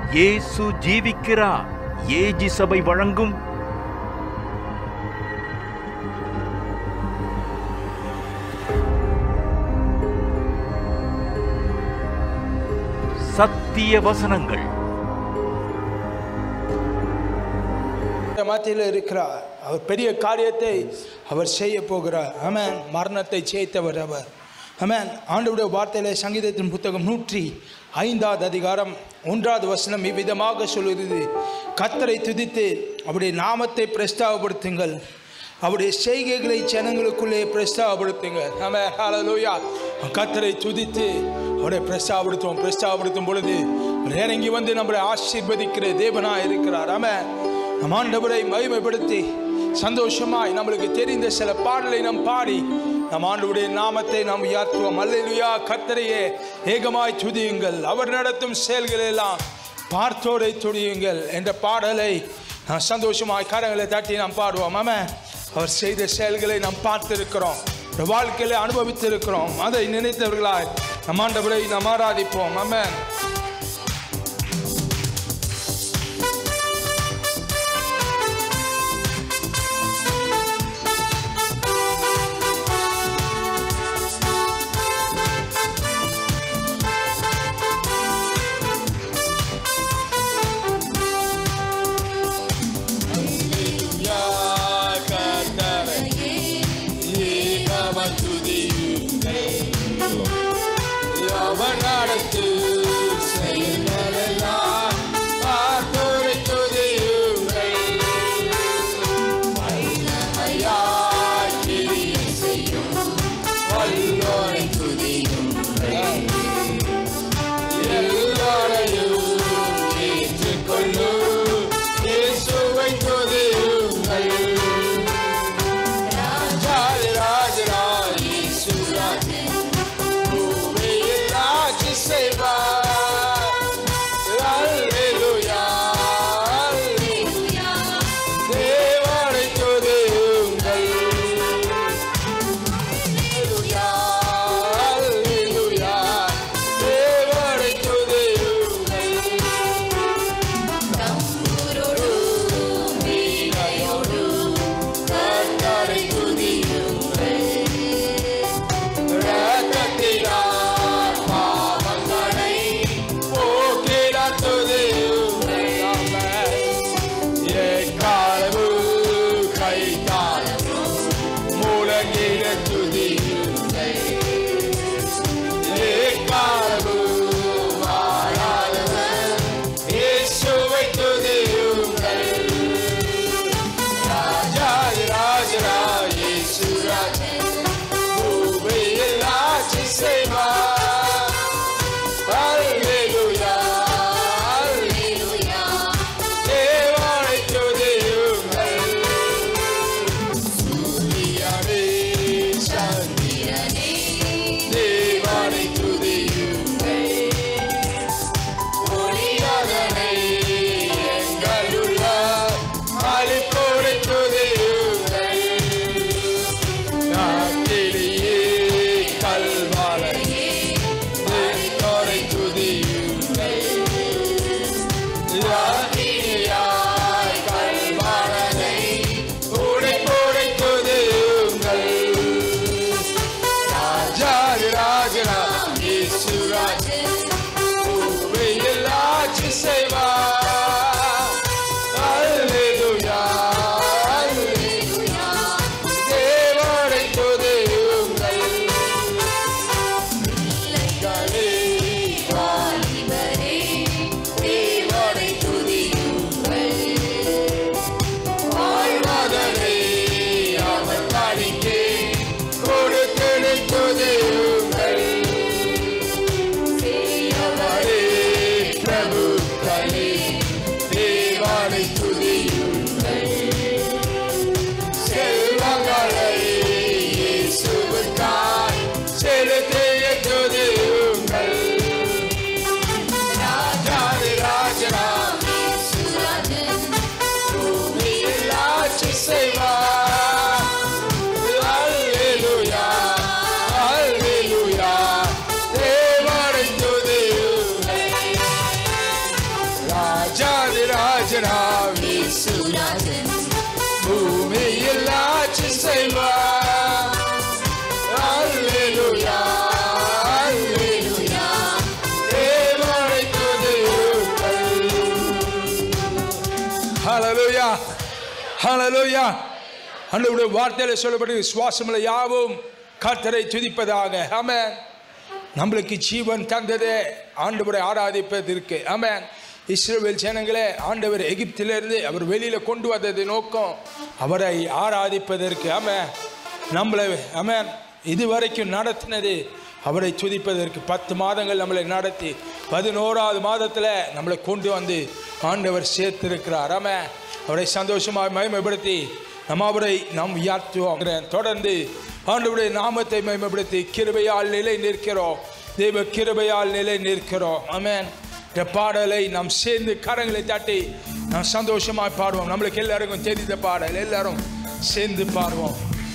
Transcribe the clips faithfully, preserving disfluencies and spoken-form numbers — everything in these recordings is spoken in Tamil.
இயேசு ஜீவிக்கிறார். ஏஜி சபை வழங்கும் சத்திய வசனங்கள். மத்தியில் இருக்கிறார். அவர் பெரிய காரியத்தை அவர் செய்ய போகிறார். ஆமென். மரணத்தை ஜெயித்தவர் அவர். ஆமென். ஆண்டவருடைய வார்த்தையிலே சங்கீதத்தின் புத்தகம் நூற்றி ஐந்தாவது அதிகாரம் ஒன்றாவது வசனம் இவ்விதமாக சொல்கிறது, கர்த்தரை துதித்து அவருடைய நாமத்தை பிரஸ்தாபப்படுத்துங்கள், அவருடைய செய்கைகளை ஜனங்களுக்குள்ளே பிரஸ்தாபப்படுத்துங்கள். ஆமென். ஹல்லேலூயா. கர்த்தரை துதித்து அவரை பிரஸ்தாபப்படுத்துவோம். பிரஸ்தாபப்படுத்தும் பொழுது இறங்கி வந்து நம்மளை ஆசீர்வதிக்கிற தேவனாய் இருக்கிறார். ஆமென். நம் ஆண்டவரை மகிமைப்படுத்தி சந்தோஷமாய் நம்மளுக்கு தெரிந்த சில பாடலை நாம் பாடி நம் ஆண்டவருடைய நாமத்தை நாம் உயர்த்துவோம். அல்லேலூயா. கர்த்தரையே ஏகமாய் துதியுங்கள், அவர் நடத்தும் செயல்கள் எல்லாம் பார்த்தோரை துதியுங்கள் என்ற பாடலை நாம் சந்தோஷமாய் கரங்களை தட்டி நாம் பாடுவோம். ஆமென். அவர் செய்த செயல்களை நாம் பார்த்திருக்கிறோம், வாழ்க்கையில அனுபவித்திருக்கிறோம். அதை நினைத்தவர்களாய் நம் ஆண்டவரை நாம் ஆராதிப்போம். ஆமென். Shine. தேவா அல்லேலூயா அல்லேலூயா தேவனை துதியுங்கள். ஹல்லேலூயா ஹல்லேலூயா. ஆண்டவருடைய வார்த்தையில சொல்லப்பட்டு விசுவாசமுள்ள யாவும் கர்த்தரை துதிப்பதாக. ஆமென். நம்மளுக்கு ஜீவன் தந்ததே ஆண்டவரை ஆராதிப்பதற்கு. ஆமென். இஸ்ரவேல் ஜனங்களே ஆண்டவர் எகிப்திலிருந்து அவர் வெளியில கொண்டு வந்தது நோக்கம் அவரை ஆராதிப்பதற்கு. ஆமென். நம்மளை ஆமென் இதுவரைக்கும் நடத்தினது அவரை துதிப்பதற்கு. பத்து மாதங்கள் நம்மளை நடத்தி பதினோராவது மாதத்தில் நம்மளை கொண்டு வந்து ஆண்டவர் சேர்த்திருக்கிறார். ஆமென். அவரை சந்தோஷமாக மகிமைப்படுத்தி நம்ம அவரை நாம் உயர்த்துவோம். தொடர்ந்து ஆண்டவருடைய நாமத்தை மகிமைப்படுத்தி கிருபையால் நிலை நிற்கிறோம். தெய்வ கிருபையால் நிலை நிற்கிறோம். ஆமென். இந்த பாடலை நாம் சேர்ந்து கரங்களை தட்டி நாம் சந்தோஷமாய் பாடுவோம். நம்மளுக்கு எல்லாருக்கும் தெரிந்த பாடல், எல்லாரும் சேர்ந்து பாடுவோம்.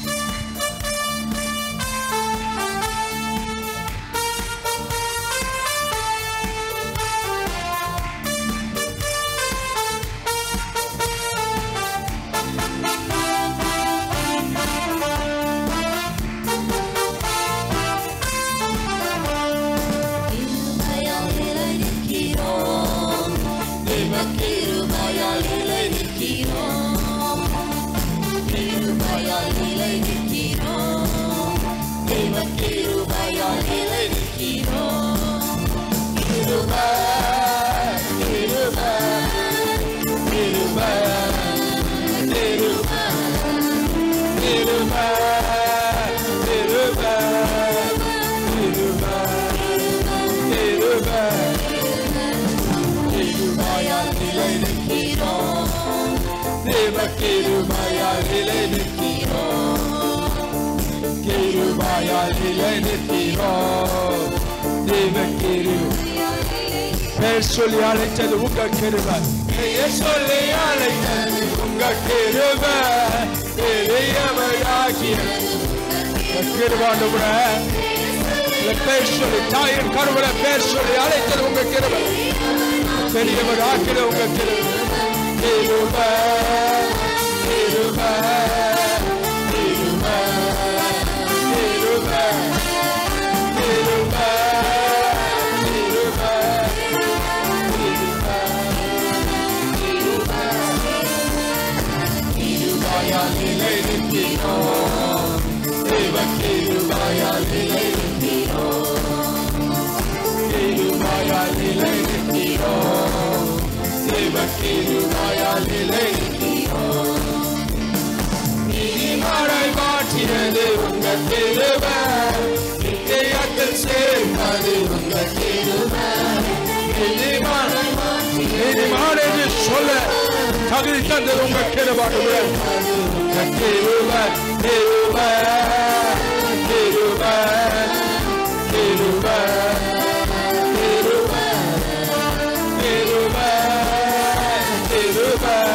பெயர் சொல்லி அழைத்தது உங்க கிருபை. பெயர் சொல்லி அழைத்தது உங்க கிருபை. பெரியவராகிய கிருபாண்டவரே பெயர் சொல்லி தாயின் கருவலை பெயர் சொல்லி அழைத்தது உங்க கிருபை. பெரியவராகிற உங்க கிருபை. கிருபை கிருபை கிருபை கிருபை கிருபை மாற்றினது உங்க கிருபை. நித்தியத்தில் சேர்ந்தது உங்க கிருபை. நீதிமான் என்று சொல்ல தகுதி தந்தது உங்க கிருபை. உங்க கிருபை கிருபை கிருபை கிருபை கிருபை கிருபை கிருபை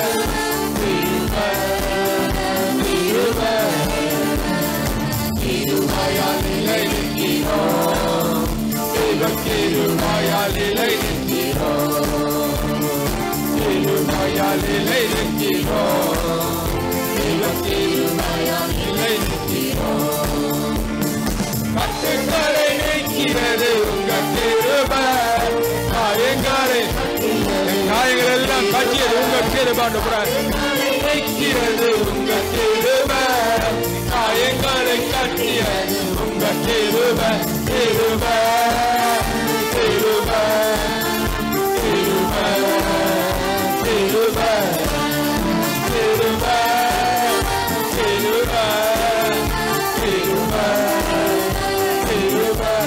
கிருபையால் நிலை நிற்கிறோம். கிருபையால் நிலை நிற்கிறோம். கிருபையால் நிலை நிற்கிறோம். கிருபையால் நிலை நிற்கிறோம். கட்டுக்களை நீக்கிறது உங்க கிருபை. காயங்களை காயங்கள் எல்லாம் கட்டியது உங்க கிருபை. நீக்கிறது உங்க கிருபை. காயங்களை கட்டியது உங்க கிருபை. கிருபை கிருபை கிருபை கிருபை கிருபை கிருபை கிருபை கிருபை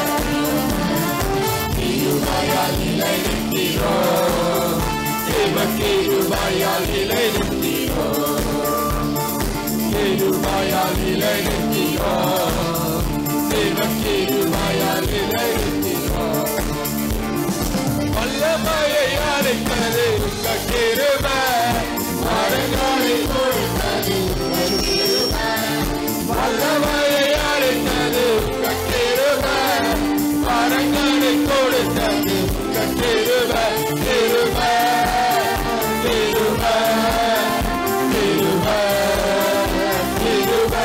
கிருபையால் நிலை நிற்கிறோம். கிருபையால் நிலை நிற்கிறோம். கிருபையால் நிலை நிற்கிறோம். கிருபையால் நிலை நிற்கிறோம். வல்லமையை அழைத்தது உங்க கிருபை. மரங்களை கொடுத்தது உங்க கிருபை. வல்லமையை அழைத்தது உங்க கிருபை. மரங்களை கொடுத்தது உங்க கிருபை. கிருபை கிருபை கிருபை கிருபை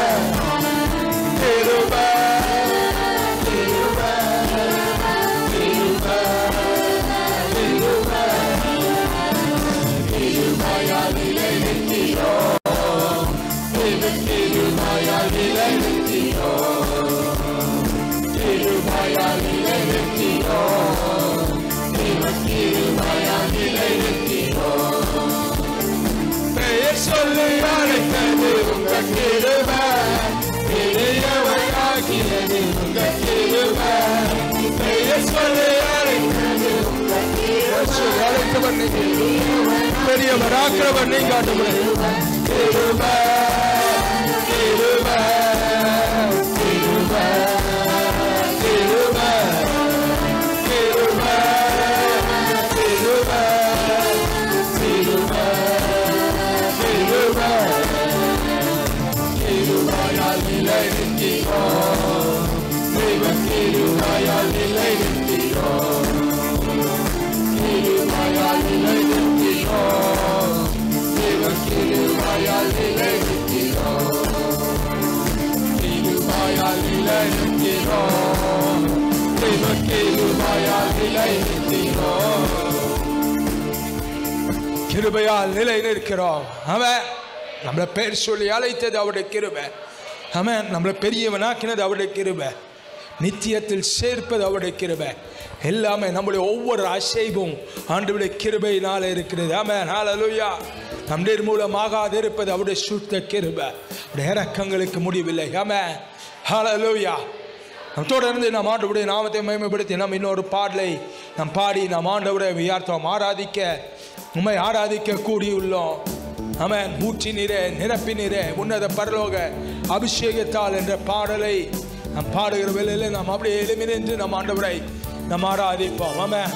கிருபையால் நிலைநிறுத்தியோ, கிருபையால் நிலைநிறுத்தியோ, தேவ கிருபையால் நிலைநிறுத்தியோ. பெயர் சொல்லி அழைத்தது உங்க கிருபை, பெரியவராகியது உங்க கிருபை. பெயர் சொல்லி அழைத்தது உங்க கிருபை, அழைத்தவர் நீங்க, பெரியவராக்கிறவர் நீங்க. கிருபை கிருபை கிருபை கிருபை கிருபை கிருபை கிருபை கிருபை கிருபையால் நிலைநிறுத்தியோ, தெய்வ கிருபையால் நிலைநிறுத்தியோ, கிருபையால் நிலைநிறுத்தியோ, தெய்வ கிருபையால் நிலைநிறுத்தியோ, கிருபையால் நிலைநிறுத்தியோ, தெய்வ கிருபையால் நிலைநிறுத்தியோ. கிருபையால் நிலை நிற்கிறோம். அவன் நம்மளை பேர் சொல்லி அழைத்தது அவருடைய கிருபை. அவன் நம்மளை பெரியவனாக்கினது அவருடைய கிருபை. நித்தியத்தில் சேர்ப்பது அவருடைய கிருபை. எல்லாமே நம்முடைய ஒவ்வொரு அசைவும் ஆண்டவருடைய கிருபையினால இருக்கிறது. ஆமென், ஹல்லேலூயா. நம்முடைய மூலமாகாது இருப்பது அவருடைய சுத்த கிருபை. அவருடைய இரக்கங்களுக்கு முடிவில்லை. ஆமென், ஹல்லேலூயா. நாம் தொடர்ந்து நாம் ஆண்டவருடைய நாமத்தை மகிமைப்படுத்தி நாம் இன்னொரு பாடலை நாம் பாடி நாம் ஆண்டவரை உயர்த்தோம், ஆராதிக்க உம்மை ஆராதிக்க கூடியுள்ளோம். ஆமென். ஊற்றி நீரே, நிரப்பி நீரே, உன்னத பரலோக அபிஷேகத்தால் என்ற பாடலை நாம் பாடுகிற வேளையில் நாம் அப்படியே எழுமி நின்று நம் ஆண்டவரை நாம் ஆராதிப்போம். ஆமென்.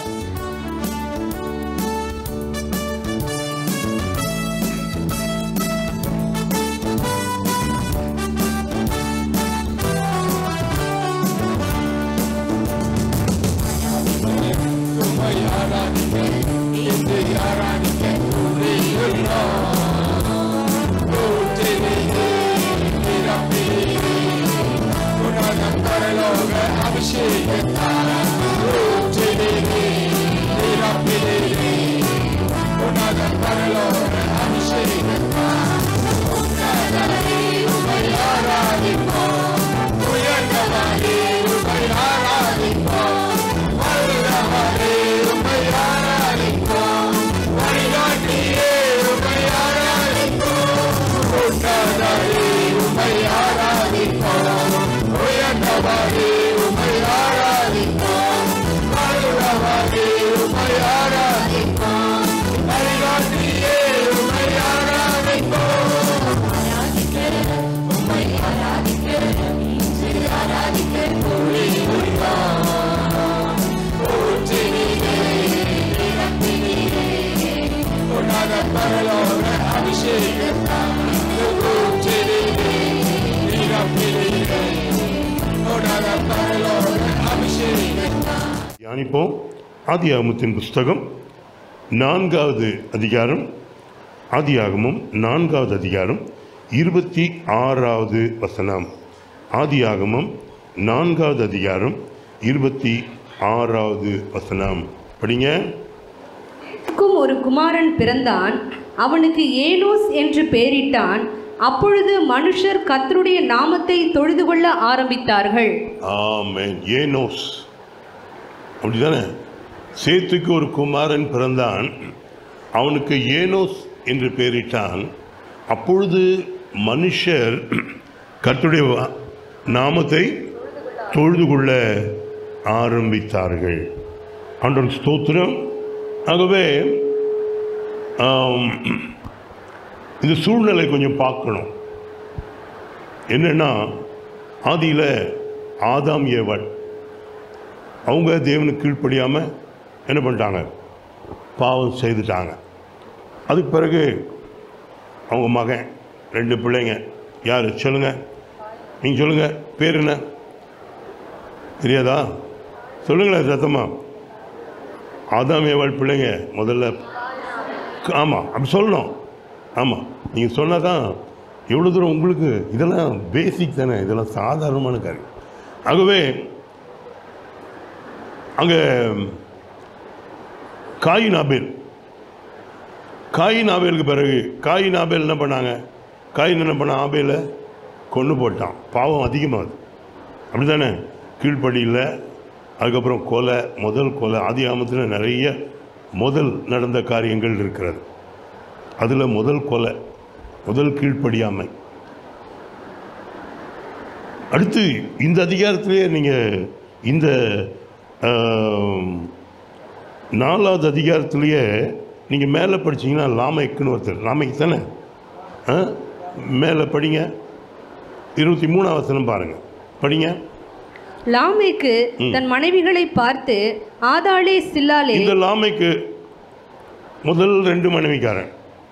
தியானிப்போம். ஆதியாகமத்தின் புஸ்தகம் நான்காவது அதிகாரம், ஆதியாகமம் நான்காவது அதிகாரம் இருபத்தி ஆறாவது வசனம். ஆதியாகமம் நான்காவது அதிகாரம் இருபத்தி ஆறாவது வசனம் படிங்க. ஒரு குமாரன் பிறந்தான், அவனுக்கு ஏனோஸ் என்று பெயரிட்டான். அப்பொழுது மனுஷர் கர்த்தருடைய நாமத்தை தொழுது கொள்ள ஆரம்பித்தார்கள். ஆமென். ஏனோஸ் அப்படிதானே. சேத்துக்கு ஒரு குமாரன் பிறந்தான், அவனுக்கு ஏனோஸ் என்று பெயரிட்டான். அப்பொழுது மனுஷர் கர்த்தருடைய நாமத்தை தொழுது கொள்ள ஆரம்பித்தார்கள். ஆண்டவருக்கு ஸ்தோத்திரம். ஆகவே இந்த சூழ்நிலை கொஞ்சம் பார்க்கணும். என்னன்னா, ஆதியில் ஆதாம் ஏவாள் அவங்க தேவனுக்கு கீழ்ப்படியாமல் என்ன பண்ணிட்டாங்க, பாவம் செய்துட்டாங்க. அதுக்கு பிறகு அவங்க மகன் ரெண்டு பிள்ளைங்க. யார் சொல்லுங்கள், நீங்கள் சொல்லுங்கள், பேர் என்ன தெரியாதா? சொல்லுங்களேன் சத்தமா. ஆதாம் ஏவாள் பிள்ளைங்க முதல்ல. ஆமாம், அப்படி சொல்லணும். ஆமாம், நீங்கள் சொன்னால் தான் எவ்வளோ தூரம் உங்களுக்கு இதெல்லாம் பேசிக் தானே, இதெல்லாம் சாதாரணமான காரியம். ஆகவே அங்கே காயின் ஆபேல், காயின் ஆபேலுக்கு பிறகு காயின் ஆபேல் என்ன பண்ணாங்க? காயின் என்ன பண்ண? ஆபேலை கொன்று போட்டான். பாவம் அதிகமாகுது, அப்படி தானே? கீழ்ப்படியில், அதுக்கப்புறம் கொலை, முதல் கொலை. ஆதி ஆமத்தில் நிறைய முதல் நடந்த காரியங்கள் இருக்கிறது. அதில் முதல் கொலை, முதல் கீழ்ப்படியாமை. அடுத்து இந்த அதிகாரத்திலேயே நீங்கள் இந்த நாலாவது அதிகாரத்திலேயே நீங்கள் மேலே படிச்சிங்கன்னா லாமைக்குன்னு ஒருத்தர், லாமைக்கு தானே? மேலே படிங்க, இருபத்தி மூணாம் வசனம் பாருங்க, படிங்க. லாமேக்கு தன் மனைவிகளை பார்த்து, ஆதாளே சில்லாளே. இந்த லாமைக்கு முதல் ரெண்டு மனைவிக்காரன்,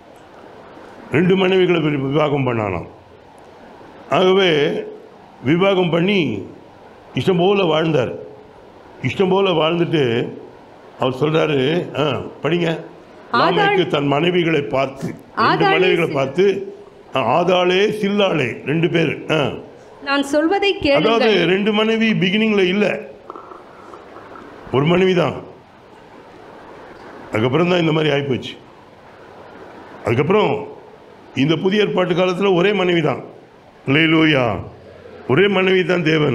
ரெண்டு மனைவிகளை விவாகம் பண்ணானாம். ஆகவே விவாகம் பண்ணி இஷ்டம் போல வாழ்ந்தார். இஷ்டம் போல வாழ்ந்துட்டு அவர் சொல்றாரு, படிங்க. லாமேக்கு தன் மனைவிகளை பார்த்து, ரெண்டு மனைவிகளை பார்த்து, ஆதாளே சில்லாளே, ரெண்டு பேர். நான் சொல்வதை கேளுங்கள். அதாவது ரெண்டு மனைவி பிகினிங்ல இல்ல, ஒரு மனைவி தான். அதுக்கப்புறம் தான் இந்த மாதிரி ஆயிப்போச்சு. அதுக்கப்புறம் இந்த புதிய ஏற்பாட்டு காலத்தில் ஒரே மனைவி தான். அல்லேலூயா, ஒரே மனைவி தான் தேவன்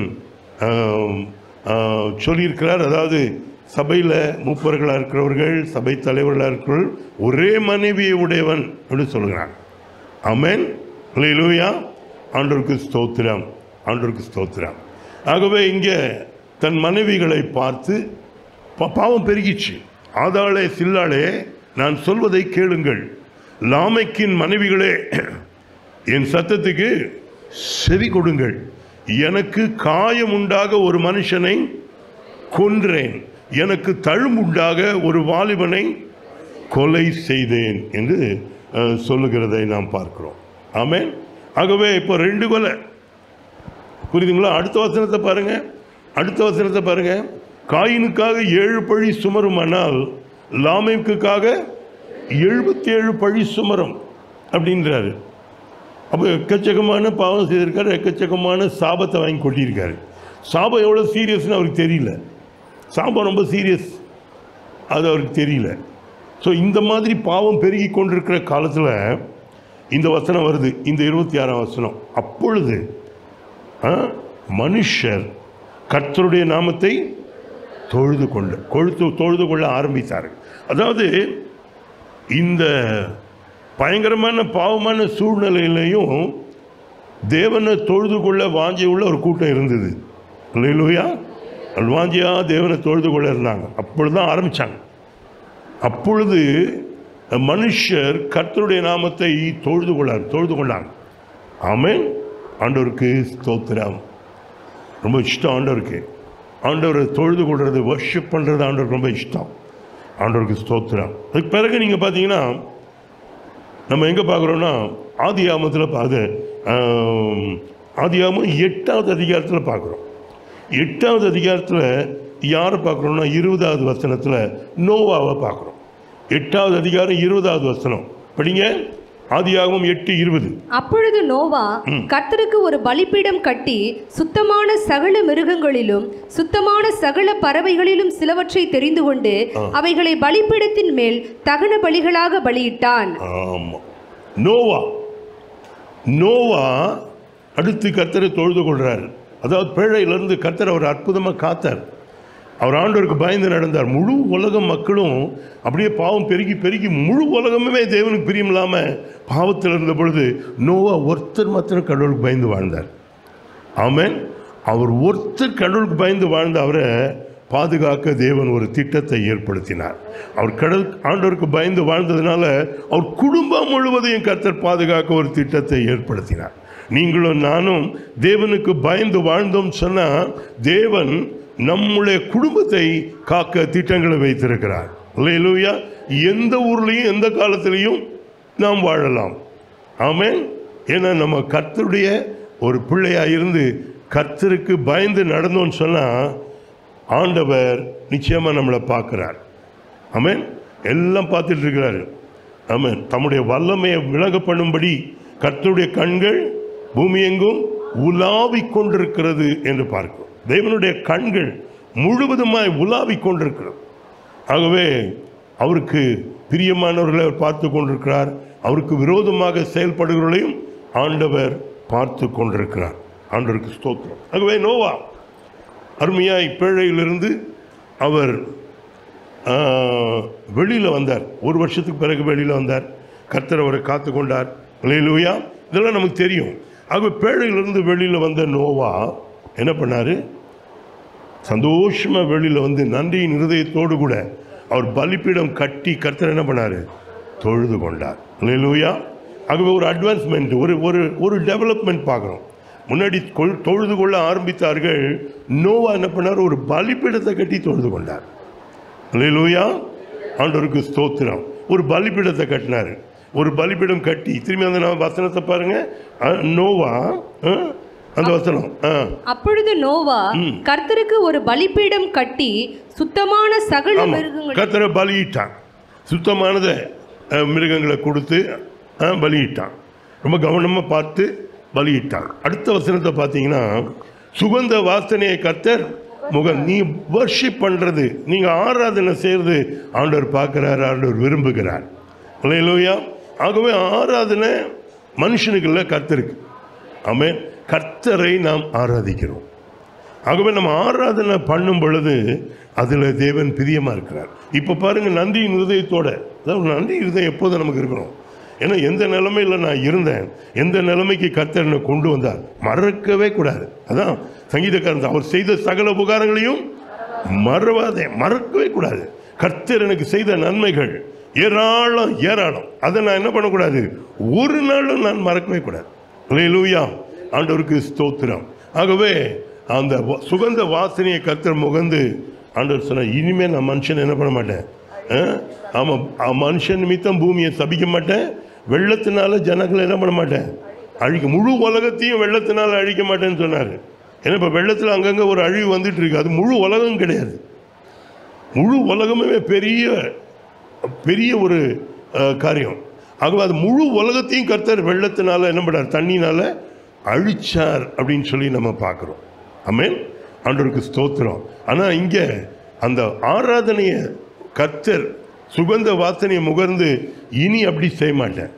சொல்லியிருக்கிறார். அதாவது சபையில் மூப்பர்களாக இருக்கிறவர்கள், சபை தலைவர்களாக இருக்கிறவர்கள் ஒரே மனைவியை உடையவன் அப்படின்னு சொல்லுகிறான். ஆமென், அல்லேலூயா. ஆண்டவருக்கு ஸ்தோத்திரம், ஆண்டவருக்கு ஸ்தோத்திரம். ஆகவே இங்கே தன் மனைவிகளை பார்த்து, பாவம் பெருகிச்சு. ஆதாளே சில்லாளே, நான் சொல்வதை கேளுங்கள். லாமைக்கின் மனைவிகளே, என் சத்தத்துக்கு செவி கொடுங்கள். எனக்கு காயம் உண்டாக ஒரு மனுஷனை கொன்றேன், எனக்கு தழும் உண்டாக ஒரு வாலிபனை கொலை செய்தேன் என்று சொல்லுகிறதை நாம் பார்க்கிறோம். ஆமென். ஆகவே இப்போ ரெண்டு கொலை, புரியுதுங்களா? அடுத்த வசனத்தை பாருங்க, அடுத்த வசனத்தை பாருங்க. காயினுக்காக ஏழு பழி சுமருமானால் லாமேக்குக்காக எழுபத்தி ஏழு பழி சுமரும் அப்படின்றாரு. அப்போ எக்கச்சக்கமான பாவம் செய்திருக்காரு, எக்கச்சக்கமான சாபத்தை வாங்கி கொட்டியிருக்காரு. சாபம் எவ்வளோ சீரியஸ்னு அவருக்கு தெரியல. சாபம் ரொம்ப சீரியஸ், அது அவருக்கு தெரியல. ஸோ இந்த மாதிரி பாவம் பெருகி கொண்டிருக்கிற காலத்தில் இந்த வசனம் வருது, இந்த இருபத்தி ஆறாம் வசனம். அப்பொழுது மனுஷர் கர்த்தருடைய நாமத்தை தொழுது கொண்டு கொழுத்து தொழுது கொள்ள ஆரம்பித்தார்கள். அதாவது இந்த பயங்கரமான பாவமான சூழ்நிலையிலையும் தேவனை தொழுது கொள்ள வாஞ்சை உள்ள ஒரு கூட்டம் இருந்தது. அல்லேலூயா, வாஞ்சியா தேவனை தொழுது கொள்ள இருந்தாங்க. அப்பொழுதுதான் ஆரம்பித்தாங்க. அப்பொழுது மனுஷர் கர்த்தருடைய நாமத்தை தொழுது கொள்ள தொழுது கொண்டாங்க. ஆமென். ஆண்டவருக்கு ஸ்தோத்திரம். ரொம்ப இஷ்டம் ஆண்டவருக்கு. ஆண்டவரை தொழுது கொள்வது, வர்ஷிப் பண்ணுறது ஆண்டவருக்கு ரொம்ப இஷ்டம். ஆண்டவருக்கு ஸ்தோத்திரம். அதுக்கு பிறகு நீங்கள் பார்த்தீங்கன்னா நம்ம எங்கே பார்க்குறோன்னா ஆதி ஆமத்தில் பார்த்து ஆதி ஆமம் எட்டாவது அதிகாரத்தில் பார்க்குறோம். எட்டாவது அதிகாரத்தில் யாரை பார்க்குறோம்னா இருபதாவது வசனத்தில் நோவாவை பார்க்குறோம். எட்டாவது அதிகாரம் இருபதாவது வசனம் படிங்க. ஆதியாகமம் எட்டு இருபது. அப்பொழுது நோவா கர்த்தருக்கு ஒரு பலிபீடம் கட்டி சுத்தமான சகல மிருகங்களிலும் சுத்தமான சகல பறவைகளிலும் சிலவற்றை தெரிந்து கொண்டு அவைகளை பலிபீடத்தின் மேல் தகன பலிகளாக பலியிட்டான். ஆமா, நோவா நோவா அடுத்து கர்த்தரை தொழுது கொள்றார். அதாவது பேழையிலிருந்து கர்த்தர் அவர் அற்புதமாக காத்தார். அவர் ஆண்டவருக்கு பயந்து நடந்தார். முழு உலக மக்களும் அப்படியே பாவம் பெருகி பெருகி முழு உலகமே தேவனுக்கு பிரியம் இல்லாமல் பாவத்தில் இருந்த பொழுது நோவா ஒருத்தர் மாத்திரம் கடவுளுக்கு பயந்து வாழ்ந்தார். ஆமென். அவர் ஒருத்தர் கடவுளுக்கு பயந்து வாழ்ந்த அவரை பாதுகாக்க தேவன் ஒரு திட்டத்தை ஏற்படுத்தினார். அவர் கடல் ஆண்டவருக்கு பயந்து வாழ்ந்ததுனால அவர் குடும்பம் முழுவதையும் கர்த்தர் பாதுகாக்க ஒரு திட்டத்தை ஏற்படுத்தினார். நீங்களும் நானும் தேவனுக்கு பயந்து வாழ்ந்தோம் சொன்னால் தேவன் நம்முடைய குடும்பத்தை காக்க திட்டங்களை வைத்திருக்கிறார். அல்லேலூயா. எந்த ஊர்லேயும் எந்த காலத்திலையும் நாம் வாழலாம். ஆமென். ஏன்னா நம்ம கர்த்தருடைய ஒரு பிள்ளையாக இருந்து கர்த்தருக்கு பயந்து நடந்தோன்னு சொன்னால் ஆண்டவர் நிச்சயமாக நம்மளை பார்க்குறார். ஆமென். எல்லாம் பார்த்துட்டு இருக்கிறாரு. ஆமென். தம்முடைய வல்லமையை விலக பண்ணும்படி கர்த்தருடைய கண்கள் பூமி எங்கும் உலாவிக் கொண்டிருக்கிறது என்று பார்க்கிறோம். தேவனுடைய கண்கள் முழுவதுமாய் உலாவிக் கொண்டிருக்கிறது. ஆகவே அவருக்கு பிரியமானவர்களை அவர் பார்த்து கொண்டிருக்கிறார். அவருக்கு விரோதமாக செயல்படுகிறவர்களையும் ஆண்டவர் பார்த்து கொண்டிருக்கிறார். ஆண்டவருக்கு ஸ்தோத்திரம். ஆகவே நோவா அருமையாய் பேழையிலிருந்து அவர் வெளியில் வந்தார். ஒரு வருஷத்துக்கு பிறகு வெளியில் வந்தார். கர்த்தர் அவரை காத்து கொண்டார். அல்லேலூயா. இதெல்லாம் நமக்கு தெரியும். ஆகவே பேழையிலிருந்து வெளியில் வந்த நோவா என்ன பண்ணார்? சந்தோஷமாக வெளியில் வந்து நன்றியின் இருதயத்தோடு கூட அவர் பலிப்பீடம் கட்டி கர்த்தர் என்ன பண்ணார்? தொழுது கொண்டார். அல்லேலூயா. ஆகவே ஒரு அட்வான்ஸ்மெண்ட், ஒரு ஒரு ஒரு டெவலப்மெண்ட் பார்க்குறோம். முன்னாடி தொழுது கொள்ள ஆரம்பித்தார்கள். நோவா என்ன பண்ணார்? ஒரு பலிப்பீடத்தை கட்டி தொழுது கொண்டார். அல்லேலூயா. ஆண்டவருக்கு ஸ்தோத்திரம். ஒரு பலிப்பீடத்தை கட்டினார். ஒரு பலிப்பீடம் கட்டி திரும்பி அந்த நம்ம வசனத்தை பாருங்க. நோவா அந்த வசனம். அப்பொழுது நோவா கர்த்தருக்கு ஒரு பலிபீடம் கட்டி சுத்தமான சகல மிருகங்களை கர்த்தரை பலியிட்டான். சுத்தமானத மிருகங்களை கொடுத்து பலியிட்டான். ரொம்ப கவனமாக பார்த்து பலியிட்டான். அடுத்த வசனத்தை பார்த்தீங்கன்னா, சுகந்த வாசனையை கர்த்தர் முகம், நீ வர்ஷிப் பண்ணுறது, நீங்கள் ஆராதனை செய்கிறது ஆண்டவர் பார்க்குறார், ஆண்டவர் விரும்புகிறார். அல்லேலூயா. ஆகவே ஆராதனை மனுஷனுக்கு இல்லை, கர்த்தருக்கு. ஆமென். கர்த்தரை நாம் ஆராதிக்கிறோம். ஆகவே நம்ம ஆராதனை பண்ணும் பொழுது அதில் தேவன் பிரியமாக இருக்கிறார். இப்போ பாருங்கள், நன்றியின் இருதயத்தோட, அதாவது நன்றி இருதயம் எப்போதும் நமக்கு இருக்கணும். ஏன்னா எந்த நிலைமையில் நான் இருந்தேன், எந்த நிலைமைக்கு கர்த்தர் என்னை கொண்டு வந்தார், மறக்கவே கூடாது. அதான் சங்கீதக்காரன், அவர் செய்த சகல உபகாரங்களையும் மறவாதே, மறக்கவே கூடாது. கர்த்தர் எனக்கு செய்த நன்மைகள் ஏராளம் ஏராளம், அதை நான் என்ன பண்ணக்கூடாது, ஒரு நாளும் நான் மறக்கவே கூடாது. அல்லேலூயா. ஆண்டவருக்கு ஸ்தோத்திரம். ஆகவே அந்த சுகந்த வாசனையை கர்த்தர் முகந்து ஆண்டவர் சொன்னார், இனிமேல் நான் மனுஷன் என்ன பண்ண மாட்டேன், ஆமாம் மனுஷன் நிமித்தம் பூமியை சபிக்க மாட்டேன், வெள்ளத்தினால ஜனங்களை என்ன பண்ண மாட்டேன், அழிக்க, முழு உலகத்தையும் வெள்ளத்தினால அழிக்க மாட்டேன்னு சொன்னார். ஏன்னா இப்போ வெள்ளத்தில் அங்கங்கே ஒரு அழிவு வந்துட்டு இருக்கு. அது முழு உலகம் கிடையாது. முழு உலகமே பெரிய பெரிய ஒரு காரியம். ஆகவே அது முழு உலகத்தையும் கர்த்தர் வெள்ளத்தினால என்ன பண்ணார், தண்ணினால அழிச்சார் அப்படின்னு சொல்லி நம்ம பார்க்குறோம். ஆமென். ஆண்டவருக்கு ஸ்தோத்திரம். ஆனால் இங்கே அந்த ஆராதனையை கர்த்தர் சுகந்த வாசனையை முகர்ந்து, இனி அப்படி செய்ய மாட்டேன்,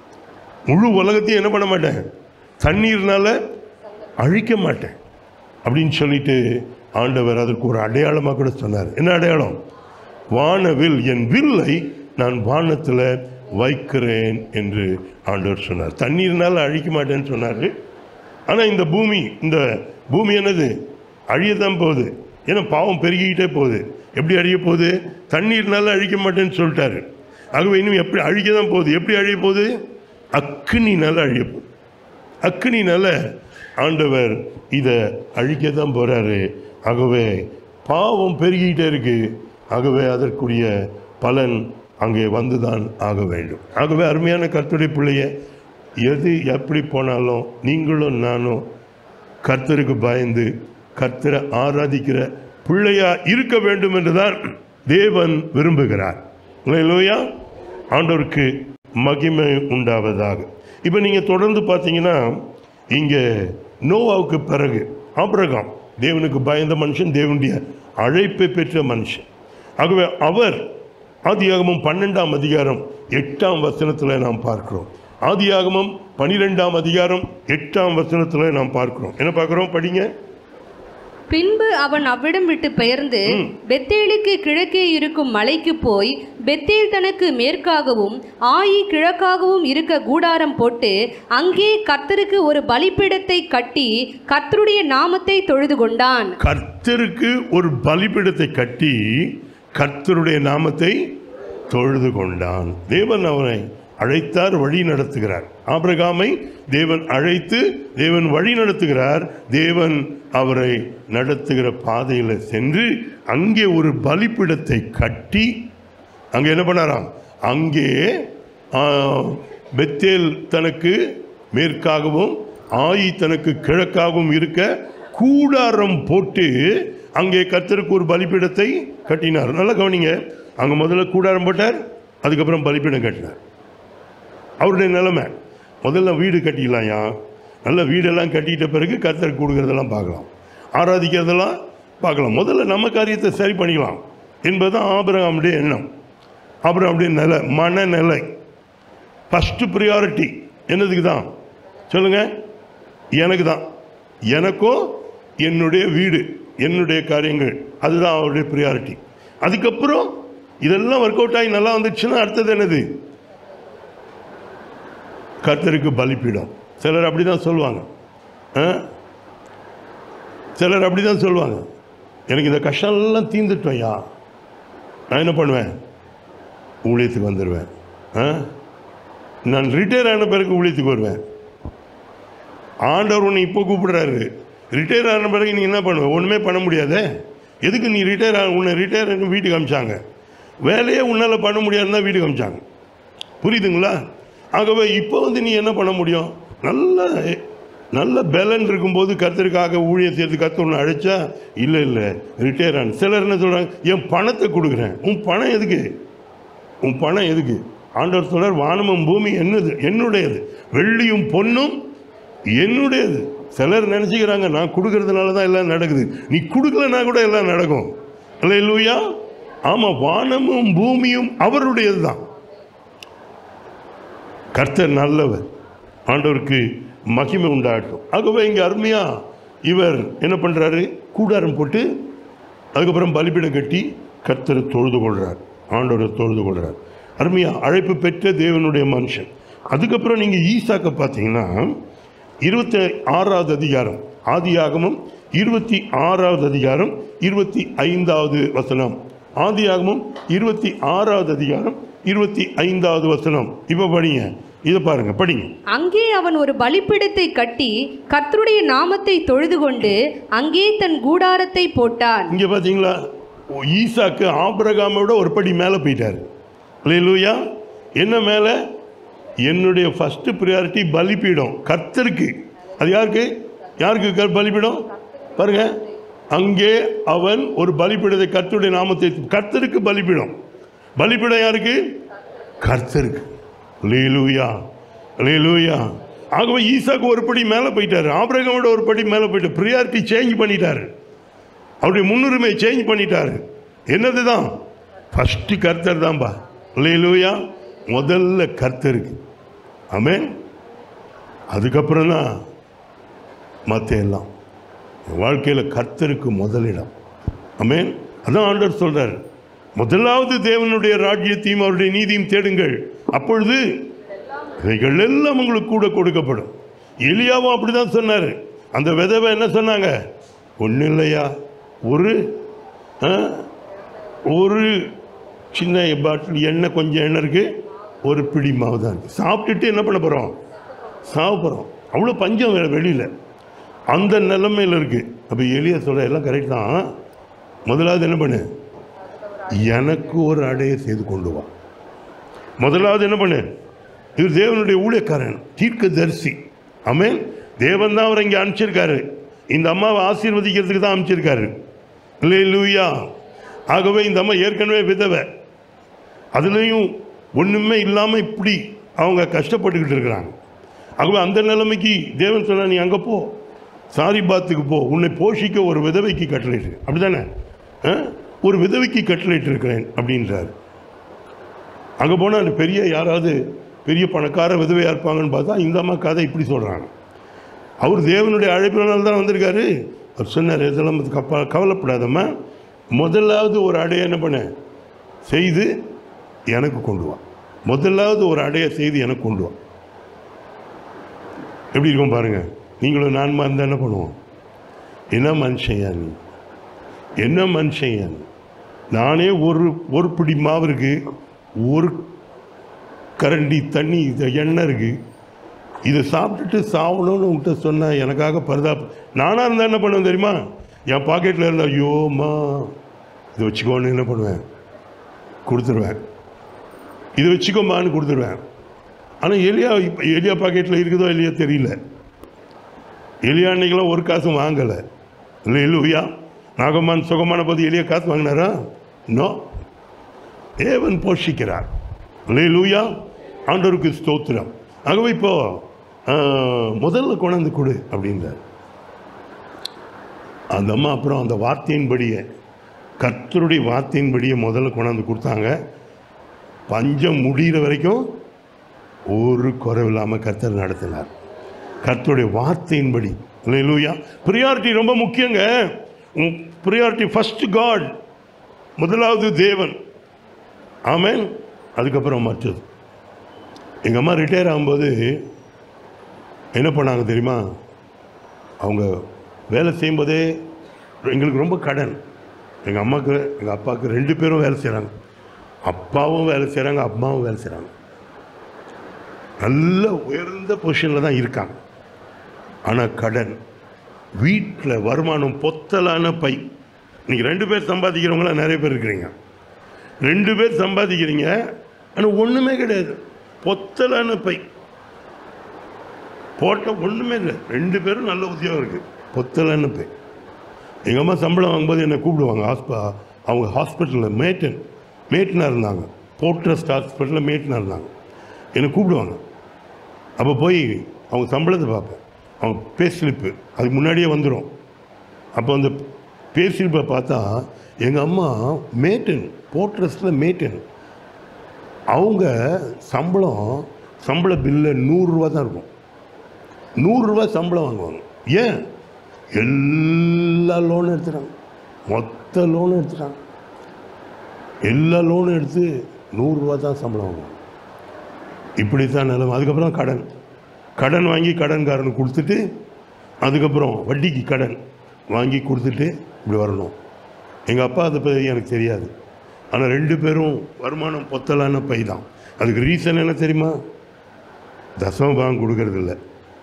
முழு உலகத்தையும் என்ன பண்ண மாட்டேன், தண்ணீர்னால அழிக்க மாட்டேன் அப்படின்னு சொல்லிட்டு ஆண்டவர் அதற்கு ஒரு அடையாளமாக கூட சொன்னார். என்ன அடையாளம்? வானவில், என் வில்லை நான் வானத்தில் வைக்கிறேன் என்று ஆண்டவர் சொன்னார். தண்ணீர்னால அழிக்க மாட்டேன்னு சொன்னார். ஆனால் இந்த பூமி, இந்த பூமி என்னது, அழியத்தான் போகுது. ஏன்னா பாவம் பெருகிக்கிட்டே போகுது. எப்படி அழிய போகுது? தண்ணீர்னால அழிக்க மாட்டேன்னு சொல்லிட்டாரு. ஆகவே இன்னும் எப்படி அழிக்க தான் போகுது. எப்படி அழிய போகுது? அக்கினினால அழிய போகுது. அக்கினினால ஆண்டவர் இதை அழிக்க தான் போகிறாரு. ஆகவே பாவம் பெருகிக்கிட்டே இருக்கு. ஆகவே அதற்குரிய பலன் அங்கே வந்து தான் ஆக வேண்டும். ஆகவே அருமையான கர்த்தருடைய பிள்ளைய, எது எப்படி போனாலும் நீங்களும் நானும் கர்த்தருக்கு பயந்து கர்த்தரை ஆராதிக்கிற பிள்ளையா இருக்க வேண்டும் என்றுதான் தேவன் விரும்புகிறார். அல்லேலூயா. ஆண்டவருக்கு மகிமை உண்டாவதாக. இப்போ நீங்கள் தொடர்ந்து பார்த்தீங்கன்னா, இங்கே நோவாவுக்கு பிறகு ஆபிரகாம் தேவனுக்கு பயந்த மனுஷன், தேவனுடைய அழைப்பை பெற்ற மனுஷன். ஆகவே அவர் ஆதியாகமம் பன்னெண்டாம் அதிகாரம் எட்டாம் வசனத்தில் நாம் பார்க்கிறோம். ஆதியாகமம் பனிரெண்டாம் அதிகாரம் எட்டாம் வசனத்தில் நாம் பார்க்கிறோம். என்ன பார்க்கிறோம்? படிங்க. பின்பு அவன் அவ்விடம் விட்டு பெயர்ந்து பெத்தேலுக்கு கிழக்கே இருக்கும் மலைக்கு போய், பெத்தேல் தனக்கு மேற்காகவும் ஆயி கிழக்காகவும் இருக்க கூடாரம் போட்டு, அங்கே கர்த்தருக்கு ஒரு பலிபீடத்தை கட்டி கர்த்தருடைய நாமத்தை தொழுது கொண்டான். கர்த்தருக்கு ஒரு பலிபீடத்தை கட்டி கர்த்தருடைய நாமத்தை தொழுது கொண்டான். தேவன் அவனை அழைத்தார், வழி நடத்துகிறார். ஆபிரகாமை தேவன் அழைத்து தேவன் வழி நடத்துகிறார். தேவன் அவரை நடத்துகிற பாதையில் சென்று அங்கே ஒரு பலிபீடத்தை கட்டி அங்கே என்ன பண்ணாராம், அங்கே பெத்தேல் தனக்கு மேற்காகவும் ஆயி தனக்கு கிழக்காகவும் இருக்க கூடாரம் போட்டு அங்கே கர்த்தருக்கு ஒரு பலிபீடத்தை கட்டினார். நல்லா கவனிங்க. அங்கே முதல்ல கூடாரம் போட்டார், அதுக்கப்புறம் பலிபீடம் கட்டினார். அவருடைய நிலைமை, முதல்ல வீடு கட்டிக்கலாம்யா, நல்ல வீடெல்லாம் கட்டிட்ட பிறகு கர்த்தருக்கு கொடுக்குறதெல்லாம் பார்க்கலாம், ஆராதிக்கிறதெல்லாம் பார்க்கலாம். முதல்ல நம்ம காரியத்தை சரி பண்ணிக்கலாம் என்பதுதான் ஆபிரகாமுடைய எண்ணம், ஆபிரகாமுடைய நிலை, மனநிலை. ஃபஸ்ட்டு ப்ரியாரிட்டி என்னதுக்கு தான் சொல்லுங்கள்? எனக்கு தான், எனக்கும் என்னுடைய வீடு, என்னுடைய காரியங்கள், அதுதான் அவருடைய ப்ரியாரிட்டி. அதுக்கப்புறம் இதெல்லாம் ஒர்க் அவுட் ஆகி நல்லா வந்துச்சுன்னா அடுத்தது என்னது? கர்த்தருக்கு பலிபீடம். சிலர் அப்படி தான் சொல்லுவாங்க, சிலர் அப்படி தான் சொல்லுவாங்க, எனக்கு இந்த கஷ்டம்லாம் தீர்ந்துட்டோம்யா, நான் என்ன பண்ணுவேன்? ஊழியத்துக்கு வந்துடுவேன். நான் ரிட்டையர் ஆன பிறகு ஊழியத்துக்கு வருவேன். ஆண்டவர் உன்னை இப்போ கூப்பிடுறாரு. ரிட்டையர் ஆன பிறகு நீ என்ன பண்ணுவேன்? ஒன்றுமே பண்ண முடியாதே. எதுக்கு நீ ரிட்டையர் ஆன? உன்னை ரிட்டையர் ஆன வீட்டுக்கு அமிச்சாங்க. வேலையே உன்னால் பண்ண முடியாதுன்னு தான் வீட்டுக்கு அமிச்சாங்க. புரியுதுங்களா? ஆகவே இப்போ வந்து நீ என்ன பண்ண முடியும்? நல்ல நல்ல பேலன் இருக்கும்போது கர்த்தருக்காக ஊழியம் செய்யறது கர்த்தர் ஒன்று அழைச்சா, இல்லை இல்லை ரிட்டையர் ஆன. சிலர் என்ன சொல்கிறாங்க, என் பணத்தை கொடுக்குறேன். உன் பணம் எதுக்கு? உன் பணம் எதுக்கு? ஆண்டவர் சொல்றார், வானமும் பூமி என்னது? என்னுடையது. வெள்ளியும் பொன்னும் என்னுடையது. சிலர் நினச்சிக்கிறாங்க நான் கொடுக்கறதுனால தான் எல்லாம் நடக்குது. நீ கொடுக்கலன்னா கூட எல்லாம் நடக்கும். அல்லேலூயா. ஆமாம், வானமும் பூமியும் அவருடையது தான். கர்த்தர் நல்லவர். ஆண்டவருக்கு மகிமை உண்டாகட்டும். ஆகவே இங்கே அருமையா இவர் என்ன பண்ணுறாரு? கூடாரம் போட்டு அதுக்கப்புறம் பலிபீடம் கட்டி கர்த்தரை தொழுது கொள்கிறார், ஆண்டவரை தொழுது கொள்கிறார். அருமையா அழைப்பு பெற்ற தேவனுடைய மனுஷன். அதுக்கப்புறம் நீங்கள் ஈசாக்க பார்த்தீங்கன்னா இருபத்தி ஆறாவது அதிகாரம், ஆதியாகமம் இருபத்தி ஆறாவது அதிகாரம் இருபத்தி ஐந்தாவது வசனம். ஆதியாகமம் இருபத்தி ஆறாவது அதிகாரம் இருபத்தி ஐந்தாவது வசனம். இப்போ படிங்க, இதை பாருங்க, படிங்க. அங்கே அவன் ஒரு பலிபீடத்தை கட்டி கர்த்தருடைய நாமத்தை தொழுது கொண்டு அங்கே தன் கூடாரத்தை போட்டான். இங்க பாத்தீங்களா, ஈசாக்கு ஆபிரகாமோட ஒரு படி மேலே போயிட்டார். அல்லேலூயா. என்ன மேலே? என்னுடைய ஃபர்ஸ்ட் ப்ரியாரிட்டி பலிபீடம் கர்த்தருக்கு. அது யாருக்கு? யாருக்கு பலிபீடம்? பாருங்க, அங்கே அவன் ஒரு பலிபீடத்தை, கர்த்தருடைய நாமத்தை, கர்த்தருக்கு பலிபீடம். பலிபீடம் யாருக்கு? கர்த்தருக்கு. அல்லேலூயா, அல்லேலூயா. ஆகவே ஈசாக்கு ஒரு படி மேலே போயிட்டாரு, ஆபிரகாமோட ஒரு படி மேலே போயிட்டு ப்ரியாரிட்டி சேஞ்ச் பண்ணிட்டாரு, அவருடைய முன்னுரிமை சேஞ்ச் பண்ணிட்டாரு. என்னது தான்? ஃபர்ஸ்ட் கர்த்தர் தான்பா. அல்லேலூயா. முதல்ல கர்த்தருக்கு. ஆமென். அதுக்கப்புறம் தான் மற்ற எல்லாம். வாழ்க்கையில் கர்த்தருக்கு முதலிடம். ஆமென். அதான் ஆண்டவர் சொல்றார், முதலாவது தேவனுடைய ராஜ்யத்தையும் அவருடைய நீதியும் தேடுங்கள், அப்பொழுது இவைகள் எல்லாம் உங்களுக்கு கூட கொடுக்கப்படும். எலியாவும் அப்படிதான் சொன்னார். அந்த விதவை என்ன சொன்னாங்க? ஒன்றும் இல்லையா, ஒரு ஒரு சின்ன பாட்டில் எண்ணெய், கொஞ்சம் எண்ணெய் இருக்கு, ஒரு பிடி மாவு தான் இருக்கு, சாப்பிட்டுட்டு என்ன பண்ண போகிறோம்? சாப்பிட போகிறோம். அவ்வளோ பஞ்சம் வெளியில், அந்த நிலைமையில் இருக்கு. அப்போ எலியா சொல்ற எல்லாம் கரெக்ட் தான். முதலாவது என்ன பண்ணு? எனக்கு ஒரு அடையை செய்து கொண்டு வா. முதலாவது என்ன பண்ணு? இவர் தேவனுடைய ஊழியக்காரன், தீர்க்க தரிசி. ஆமென். தேவன் தான் அவர் இங்கே அனுப்பிச்சிருக்காரு, இந்த அம்மாவை ஆசீர்வதிக்கிறதுக்கு தான் அனுப்பிச்சிருக்காரு. அல்லேலூயா. ஆகவே இந்த அம்மா ஏற்கனவே விதவை, அதுலேயும் ஒன்றுமே இல்லாமல் இப்படி அவங்க கஷ்டப்பட்டுக்கிட்டு இருக்கிறாங்க. ஆகவே அந்த நிலைமைக்கு தேவன் சொன்னா, நீ அங்கே போ, சாரிபாத்துக்கு போ, உன்னை போஷிக்க ஒரு விதவைக்கு கட்டளையிட்டு, அப்படிதானே? ஒரு விதவைக்கு கட்டளையிட்டு இருக்கிறேன் அப்படின்றார். அங்கே போனால் அந்த பெரிய யாராவது பெரிய பணக்கார விதவையாக இருப்பாங்கன்னு பார்த்தா இந்த அம்மா கதை இப்படி சொல்கிறாங்க. அவர் தேவனுடைய அழைப்பினால் தான் வந்திருக்காரு. அவர் சொன்னார், இதெல்லாம் கப்ப கவலைப்படாதம்மா, முதலாவது ஒரு அடையை என்ன பண்ண செய்து எனக்கு கொண்டு வா. முதலாவது ஒரு அடையை செய்து எனக்கு கொண்டு வா. எப்படி இருக்கும் பாருங்க. நீங்களும் நான்மா இருந்தால் என்ன பண்ணுவோம்? என்ன மனுஷையா நீ, என்ன மனுஷையா நீ? நானே ஒரு ஒரு பிடி மாவு இருக்கு, ஒரு கரண்டி தண்ணி எண்ணெய் இருக்கு, இதை சாப்பிட்டுட்டு சாவணும்னு உங்கள்கிட்ட சொன்னால் எனக்காக பரிதாப. நானாக இருந்தால் என்ன பண்ணுவேன் தெரியுமா? என் பாக்கெட்டில் இருந்தால் ஐயோம்மா இதை வச்சுக்கோன்னு என்ன பண்ணுவேன்? கொடுத்துருவேன். இதை வச்சுக்கோம்மான்னு கொடுத்துருவேன். ஆனால் எலியா இப்போ எலியா பாக்கெட்டில் இருக்குதோ இல்லையா தெரியல. எலியா அன்னைக்கெல்லாம் ஒரு காசும் வாங்கலை. இல்லை இல்லையா? நாகமான் சுகமான போது எலியா காசு வாங்கினாரா? நோ. தேவன் போஷிக்கிறார். அல்லேலூயா. ஆண்டவருக்கு ஸ்தோத்திரம். ஆகவே இப்போ முதல்ல கொண்டாந்து கொடு அப்படின்றார் அந்த அம்மா. அப்புறம் அந்த வார்த்தையின்படியே, கர்த்தருடைய வார்த்தையின்படியே முதல்ல கொண்டாந்து கொடுத்தாங்க. பஞ்சம் முடிகிற வரைக்கும் ஒரு குறைவில்லாமல் கர்த்தர் நடத்தினார். கர்த்தருடைய வார்த்தையின்படி. அல்லேலூயா. ப்ரியாரிட்டி ரொம்ப முக்கியங்க. ப்ரியாரிட்டி ஃபர்ஸ்ட் காட், முதலாவது தேவன். ஆமென். அதுக்கப்புறம் மற்றது. எங்கள் அம்மா ரிட்டையர் ஆகும்போது என்ன பண்ணாங்க தெரியுமா? அவங்க வேலை செய்யும்போதே எங்களுக்கு ரொம்ப கடன். எங்கள் அம்மாவுக்கு எங்கள் அப்பாவுக்கு ரெண்டு பேரும் வேலை செய்கிறாங்க. அப்பாவும் வேலை செய்கிறாங்க, அம்மாவும் வேலை செய்கிறாங்க. நல்ல உயர்ந்த பொசிஷனில் தான் இருக்காங்க. ஆனால் கடன். வீட்டில் வருமானம் பொத்தலான பை. நீங்கள் ரெண்டு பேர் சம்பாதிக்கிறவங்களாம் நிறைய பேர் இருக்கிறீங்க. ரெண்டு பேர் சம்பாதிக்கிறீங்க, ஆனால் ஒன்றுமே கிடையாது. பொத்தலான பை போட்ட ஒன்றுமே இல்லை. ரெண்டு பேரும் நல்ல உத்தியோகம் இருக்குது, பொத்தலான பை. எங்கள் அம்மா சம்பளம் வாங்கும்போது என்னை கூப்பிடுவாங்க. ஹாஸ்ப அவங்க ஹாஸ்பிட்டலில் மேட்டன் மேட்டனாக இருந்தாங்க. போர்ட்ரஸ்ட் ஹாஸ்பிட்டலில் மேட்டனாக இருந்தாங்க. என்னை கூப்பிடுவாங்க. அப்போ போய் அவங்க சம்பளத்தை பார்ப்பேன். அவங்க பே ஸ்லிப்பு அதுக்கு முன்னாடியே வந்துடும். அப்போ அந்த பே ஸ்லிப்பை பார்த்தா எங்கள் அம்மா மேட்டன், போர்ட்ரஸ்ட்டில் மேட்டன். அவங்க சம்பளம் சம்பள பில்லு நூறுரூவா தான் இருக்கும். நூறுரூவா சம்பளம் வாங்குவாங்க. ஏன்? எல்லா லோனும் எடுத்துட்டாங்க, மொத்த லோனும் எடுத்துட்டாங்க. எல்லா லோனும் எடுத்து நூறுரூவா தான் சம்பளம் வாங்குவாங்க. இப்படி தான் நிலைமை. அதுக்கப்புறம் கடன் கடன் வாங்கி கடன்காரனுக்கு கொடுத்துட்டு, அதுக்கப்புறம் வட்டிக்கு கடன் வாங்கி கொடுத்துட்டு இப்படி வரணும். எங்கள் அப்பா அதை பற்றி எனக்கு தெரியாது. ஆனால் ரெண்டு பேரும் வருமானம் பொத்தலான பை தான். அதுக்கு ரீசன் என்ன தெரியுமா? தசம பாகம் கொடுக்கறது இல்லை.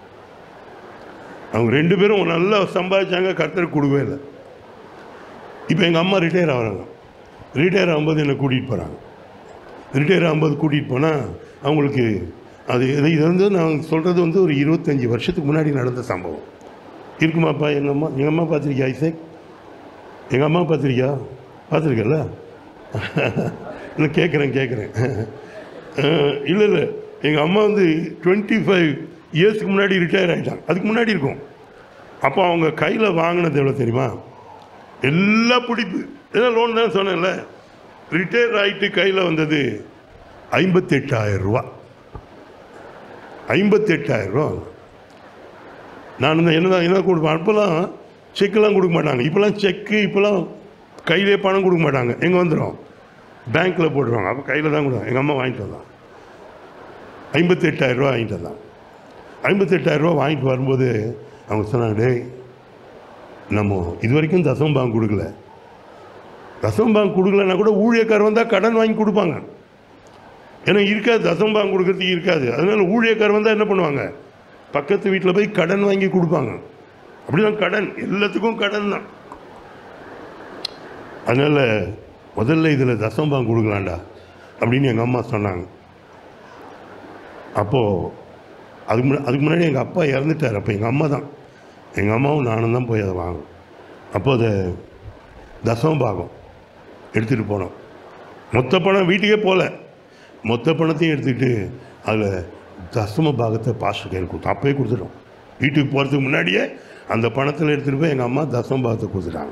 அவங்க ரெண்டு பேரும் நல்லா சம்பாதிச்சாங்க, கர்த்தருக்கு கொடுக்கவே இல்லை. இப்போ எங்கள் அம்மா ரிட்டையர் ஆகிறாங்க. ரிட்டையர் ஆகும்போது என்னை கூட்டிகிட்டு போகிறாங்க. ரிட்டையர் ஆகும்போது கூட்டிகிட்டு போனால் அவங்களுக்கு அது இது இது வந்து நான் சொல்கிறது வந்து ஒரு இருபத்தஞ்சி வருஷத்துக்கு முன்னாடி நடந்த சம்பவம் இருக்குமாப்பா. எங்கள் அம்மா எங்கள் அம்மா பார்த்துருக்கியா ஐசக்? எங்கள் அம்மா பார்த்துருக்கியா? பார்த்துருக்கல? இல்லை கேட்குறேன் கேட்குறேன் இல்லை இல்லை எங்கள் அம்மா வந்து டுவெண்ட்டி ஃபைவ் இயர்ஸ்க்கு முன்னாடி ரிட்டையர் ஆகிட்டாங்க. அதுக்கு முன்னாடி இருக்கும். அப்போ அவங்க கையில் வாங்கினது எவ்வளோ தெரியுமா? எல்லா பிடிப்பு ஏன்னா லோன் தான் சொன்னேன்ல. ரிட்டையர் ஆகிட்டு கையில் வந்தது ஐம்பத்தெட்டாயிரம் ரூபா. ஐம்பத்தெட்டாயிரம் ரூபா. நான் இந்த என்ன என்ன கொடுப்பேன். அப்போல்லாம் செக்கெல்லாம் கொடுக்க மாட்டாங்க. இப்போல்லாம் செக்கு இப்போல்லாம் கையிலே பணம் கொடுக்க மாட்டாங்க. எங்கே வந்துடும்? பேங்க்கில் போட்டுருவாங்க. அப்போ கையில் தான் கொடுவாங்க. எங்கள் அம்மா வாங்கிட்டு வந்தான். ஐம்பத்தெட்டாயிரம் ரூபா வாங்கிட்டு வந்தான். ஐம்பத்தெட்டாயிரம் ரூபா வாங்கிட்டு வரும்போது அவங்க சொன்னாங்க, டேய் நம்ம இது வரைக்கும் தசம பாகம் கொடுக்கல. தசம பாகம் கொடுக்கலன்னா கூட ஊழியக்காரர் வந்தால் கடன் வாங்கி கொடுப்பாங்க. ஏன்னா இருக்காது, தசம பாகம் கொடுக்கறதுக்கு இருக்காது. அதனால ஊழியக்காரர் வந்தால் என்ன பண்ணுவாங்க? பக்கத்து வீட்டில் போய் கடன் வாங்கி கொடுப்பாங்க. அப்படிதான் கடன், எல்லாத்துக்கும் கடன் தான். அதனால் முதல்ல இதில் தசம பாகம் கொடுக்கலாண்டா அப்படின்னு எங்கள் அம்மா சொன்னாங்க. அப்போது அதுக்கு முன்னா அதுக்கு முன்னாடி எங்கள் அப்பா இறந்துட்டார். அப்போ எங்கள் அம்மா தான் எங்கள் அம்மாவும் நானும் தான் போய் அதை வாங்கணும். அப்போ அதை தசம பாகம் எடுத்துகிட்டு போனோம். மொத்த பணம் வீட்டுக்கே போகல, மொத்த பணத்தையும் எடுத்துக்கிட்டு அதில் தசம பாகத்தை பாஸ்டர் கையில் கொடுத்தோம். அப்போயே கொடுத்துட்டோம். வீட்டுக்கு போகிறதுக்கு முன்னாடியே அந்த பணத்தில் எடுத்துகிட்டு போய் எங்கள் அம்மா தசம பாகத்தை கொடுத்துட்டாங்க.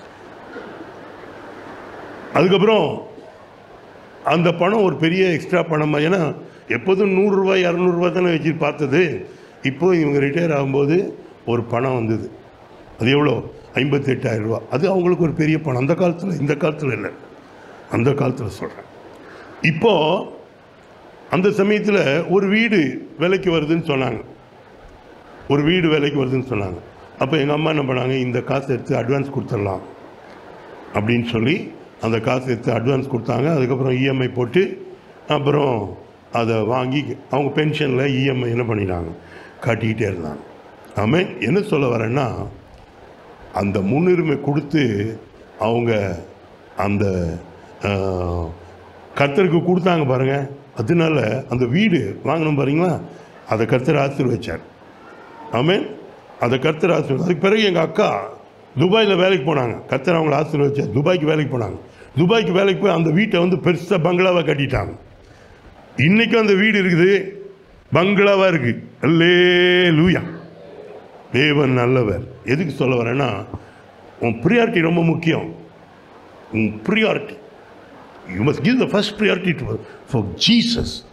அதுக்கப்புறம் அந்த பணம் ஒரு பெரிய எக்ஸ்ட்ரா பணமாக, ஏன்னா எப்போதும் நூறுரூவா இரநூறுவா தானே வச்சு பார்த்தது. இப்போது இவங்க ரிட்டையர் ஆகும்போது ஒரு பணம் வந்தது. அது எவ்வளோ? ஐம்பத்தெட்டாயிரம் ரூபா. அது அவங்களுக்கு ஒரு பெரிய பணம். அந்த காலத்தில், இந்த காலத்தில் இல்லை, அந்த காலத்தில் சொல்கிறேன். இப்போது அந்த சமயத்தில் ஒரு வீடு விலைக்கு வருதுன்னு சொன்னாங்க. ஒரு வீடு விலைக்கு வருதுன்னு சொன்னாங்க. அப்போ எங்கள் அம்மா என்ன பண்ணாங்க? இந்த காசை எடுத்து அட்வான்ஸ் கொடுத்துடலாம் அப்படின்னு சொல்லி அந்த காசை எடுத்து அட்வான்ஸ் கொடுத்தாங்க. அதுக்கப்புறம் இஎம்ஐ போட்டு அப்புறம் அதை வாங்கி அவங்க பென்ஷனில் இஎம்ஐ என்ன பண்ணிட்டாங்க? காட்டிக்கிட்டே இருந்தாங்க. ஆமாம். என்ன சொல்ல வரேன்னா, அந்த முன்னுரிமை கொடுத்து அவங்க அந்த கர்த்தருக்கு கொடுத்தாங்க பாருங்கள். அதனால அந்த வீடு வாங்கணும் பாருங்களா, அதை கர்த்தர் ஆசீர்வதிச்சார். ஆமாம். அதை கர்த்தர் ஆசீர்வதி. அதுக்கு பிறகு எங்கள் அக்கா துபாயில் வேலைக்கு போனாங்க. கர்த்தர் அவங்கள ஆசீர்வதிச்சார். துபாய்க்கு வேலைக்கு போனாங்க. துபாய்க்கு வேலைக்கு போய் அந்த வீட்டை வந்து பெருசாக பங்களாவாக கட்டிட்டாங்க. இன்றைக்கும் அந்த வீடு இருக்குது, பங்களாவாக இருக்குது. அல்லேலூயா. தேவன் நல்லவர். எதுக்கு சொல்ல வரேன்னா, உன் ப்ரியாரிட்டி ரொம்ப முக்கியம். உன் priority you must give the first priority to for Jesus.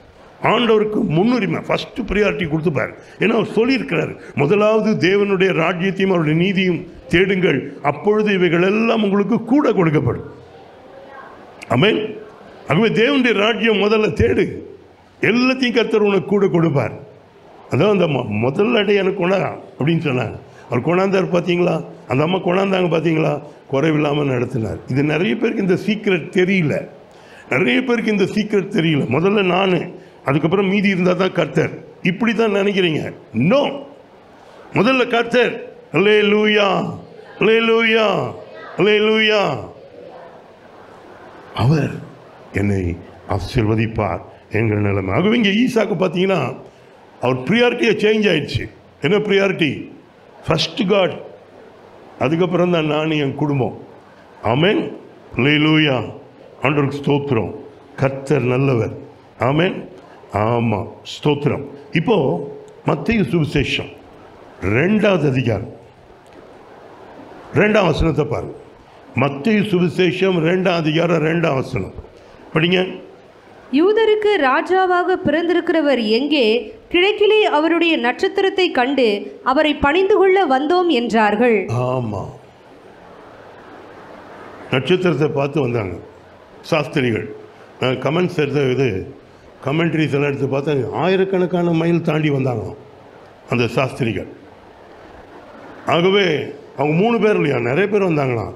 ஆண்டவருக்கு முன்னுரிமை, ஃபர்ஸ்ட் ப்ரியாரிட்டி கொடுத்துப்பார். ஏன்னா அவர் சொல்லியிருக்கிறார், முதலாவது தேவனுடைய ராஜ்யத்தையும் அவருடைய நீதியும் தேடுங்கள், அப்பொழுது இவைகள் எல்லாம் உங்களுக்கு கூட கொடுக்கப்படும். ஆமென். ஆகவே தேவனுடைய ராஜ்யம் முதல்ல தேடு, எல்லாத்தையும் கர்த்தர் உனக்கு கூட கொடுப்பார். அதான் அந்த முதல் அடை எனக்கு கொண்டா அப்படின்னு சொன்னாங்க. அவர் கொண்டாந்தார் பார்த்தீங்களா, அந்த அம்மா கொண்டாந்தாங்க பார்த்தீங்களா, குறைவில்லாமல் நடத்தினார். இது நிறைய பேருக்கு இந்த சீக்ரெட் தெரியல, நிறைய பேருக்கு இந்த சீக்ரெட் தெரியல. முதல்ல நான், அதுக்கப்புறம் மீதி இருந்தால் தான் கர்த்தர். இப்படி தான் நினைக்கிறீங்க. நோ, முதல்ல கர்த்தர். அல்லேலூயா, அல்லேலூயா, அல்லேலூயா. அவர் என்னை ஆசீர்வதிப்பார் எங்கள் நிலைமை. ஆகவே இங்கே ஈசாக்கு பார்த்தீங்கன்னா அவர் ப்ரியாரிட்டியை சேஞ்ச் ஆயிடுச்சு. என்ன ப்ரியாரிட்டி? ஃபர்ஸ்ட் காட், அதுக்கப்புறம் தான் நான் என் குடும்பம். ஆமென். அல்லேலூயா. ஆண்டவருக்கு ஸ்தோத்திரம். கர்த்தர் நல்லவர். ஆமென். ஆமாம், ஸ்தோத்திரம். இப்போ மத்தேயு சுவிசேஷம் ரெண்டாவது அதிகாரம் ரெண்டாம் வசனத்தை பாருங்க. மத்தேயு சுவிசேஷம் ரெண்டாம் அதிகாரம் ரெண்டாம் வசனம் படிங்க. யூதருக்கு ராஜாவாக பிறந்திருக்கிறவர் எங்கே? கிழக்கிலே அவருடைய நட்சத்திரத்தை கண்டு அவரை பணிந்து கொள்ள வந்தோம் என்றார்கள். ஆமா, நட்சத்திரத்தை பார்த்து வந்தாங்க சாஸ்திரிகள். கமெண்ட்ஸ் எடுத்த இது கமெண்ட்ரிஸ் எல்லாம் எடுத்து பார்த்தா ஆயிரக்கணக்கான மைல் தாண்டி வந்தாங்க அந்த சாஸ்திரிகள். ஆகவே அவங்க மூணு பேர் இல்லையா, நிறைய பேர் வந்தாங்களாம்.